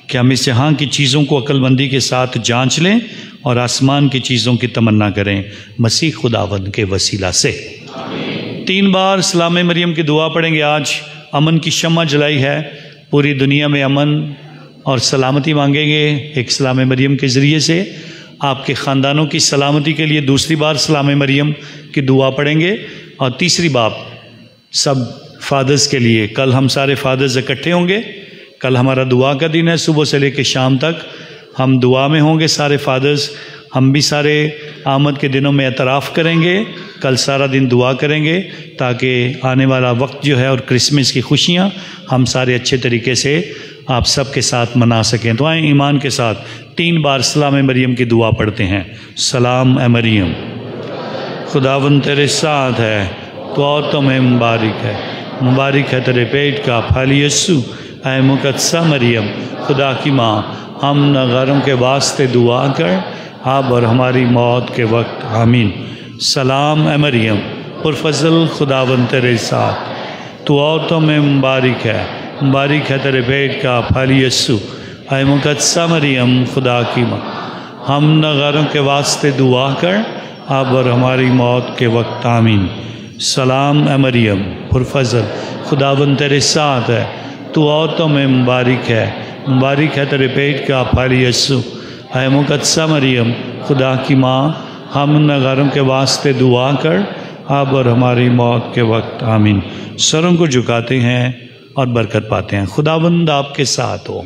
کہ ہم اس جہاں کی چیزوں کو عقل مندی کے ساتھ جانچ لیں اور آسمان کی چیزوں کی تمنا کریں مسیح خداوند کے وسیلہ سے۔ تین بار سلام مریم کی دعا پڑھیں گے۔ آج امن کی شمع جلائی ہے، پوری دنیا میں امن اور سلامتی مانگیں گے ایک سلام مریم کے ذریعے سے۔ آپ کے خاندانوں کی سلامتی کے لیے دوسری بار سلام مریم کی دعا پڑھیں گے، اور تیسری بار سب فادرز کے لیے کل ہم سارے فادرز اکٹھے ہوں گے۔ کل ہمارا دعا کا دن ہے، صبح سے لے کے شام تک ہم دعا میں ہوں گے سارے فادرز۔ ہم بھی سارے آمد کے دنوں میں اعتراف کریں گے، کل سارا دن دعا کریں گے تاکہ آنے والا وقت جو ہے اور کرسمس کی خوشیاں ہم سارے اچھے طریقے سے آپ سب کے ساتھ منا سکیں۔ تو آئیں ایمان کے ساتھ تین بار سلام مریم کی دعا پڑھتے ہیں۔ سلام اے مریم، خداوند تیرے ساتھ ہے، تو عورتوں میں مبارک ہے، مبارک ہے تیرے پیٹ کا پھل یسوع۔ اے مقدسہ مریم، خدا کی ماں، ہم نہ غیروں کے واسطے دعا کر اب اور ہماری موت کے وقت آمین۔ سلام اے مریم، پرفضل خداوند تیرے ساتھ، تو عورتوں میں مبارک ہے، مبارک ہے تیرے پیٹ کا پھل یسوع۔ اے مقدسہ مریم، خدا کی ماں، ہم نہ غیروں کے واسطے دعا کر اب اور ہماری موت کے وقت آمین۔ سلام اے مریم، پرفضل خداوند تیرے ساتھ ہے، تو عورتوں میں مبارک ہے، مبارک ہے تیرے پیٹ کا پھل یسوع۔ اے مقدسہ مریم، خدا کی ماں، ہم نہ غیروں کے واسطے دعا کر اب اور ہماری موت کے وقت آمین۔ سروں کو جھکاتے ہیں اور برکت پاتے ہیں۔ خداوند آپ کے ساتھ ہو،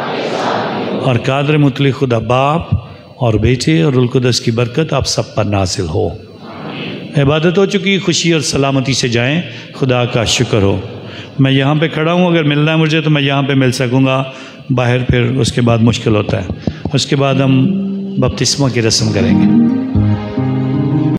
اور قادر مطلق خدا باپ اور بیٹے اور روح القدس کی برکت آپ سب پر نازل ہو۔ عبادت ہو چکی، خوشی اور سلامتی سے جائیں، خدا کا شکر ہو۔ میں یہاں پہ کھڑا ہوں، اگر ملنا ہے مجھے تو میں یہاں پہ مل سکوں گا، باہر پھر اس کے بعد مشکل ہوتا ہے۔ اس کے بعد ہم بپتسمہ کی رسم کریں گے۔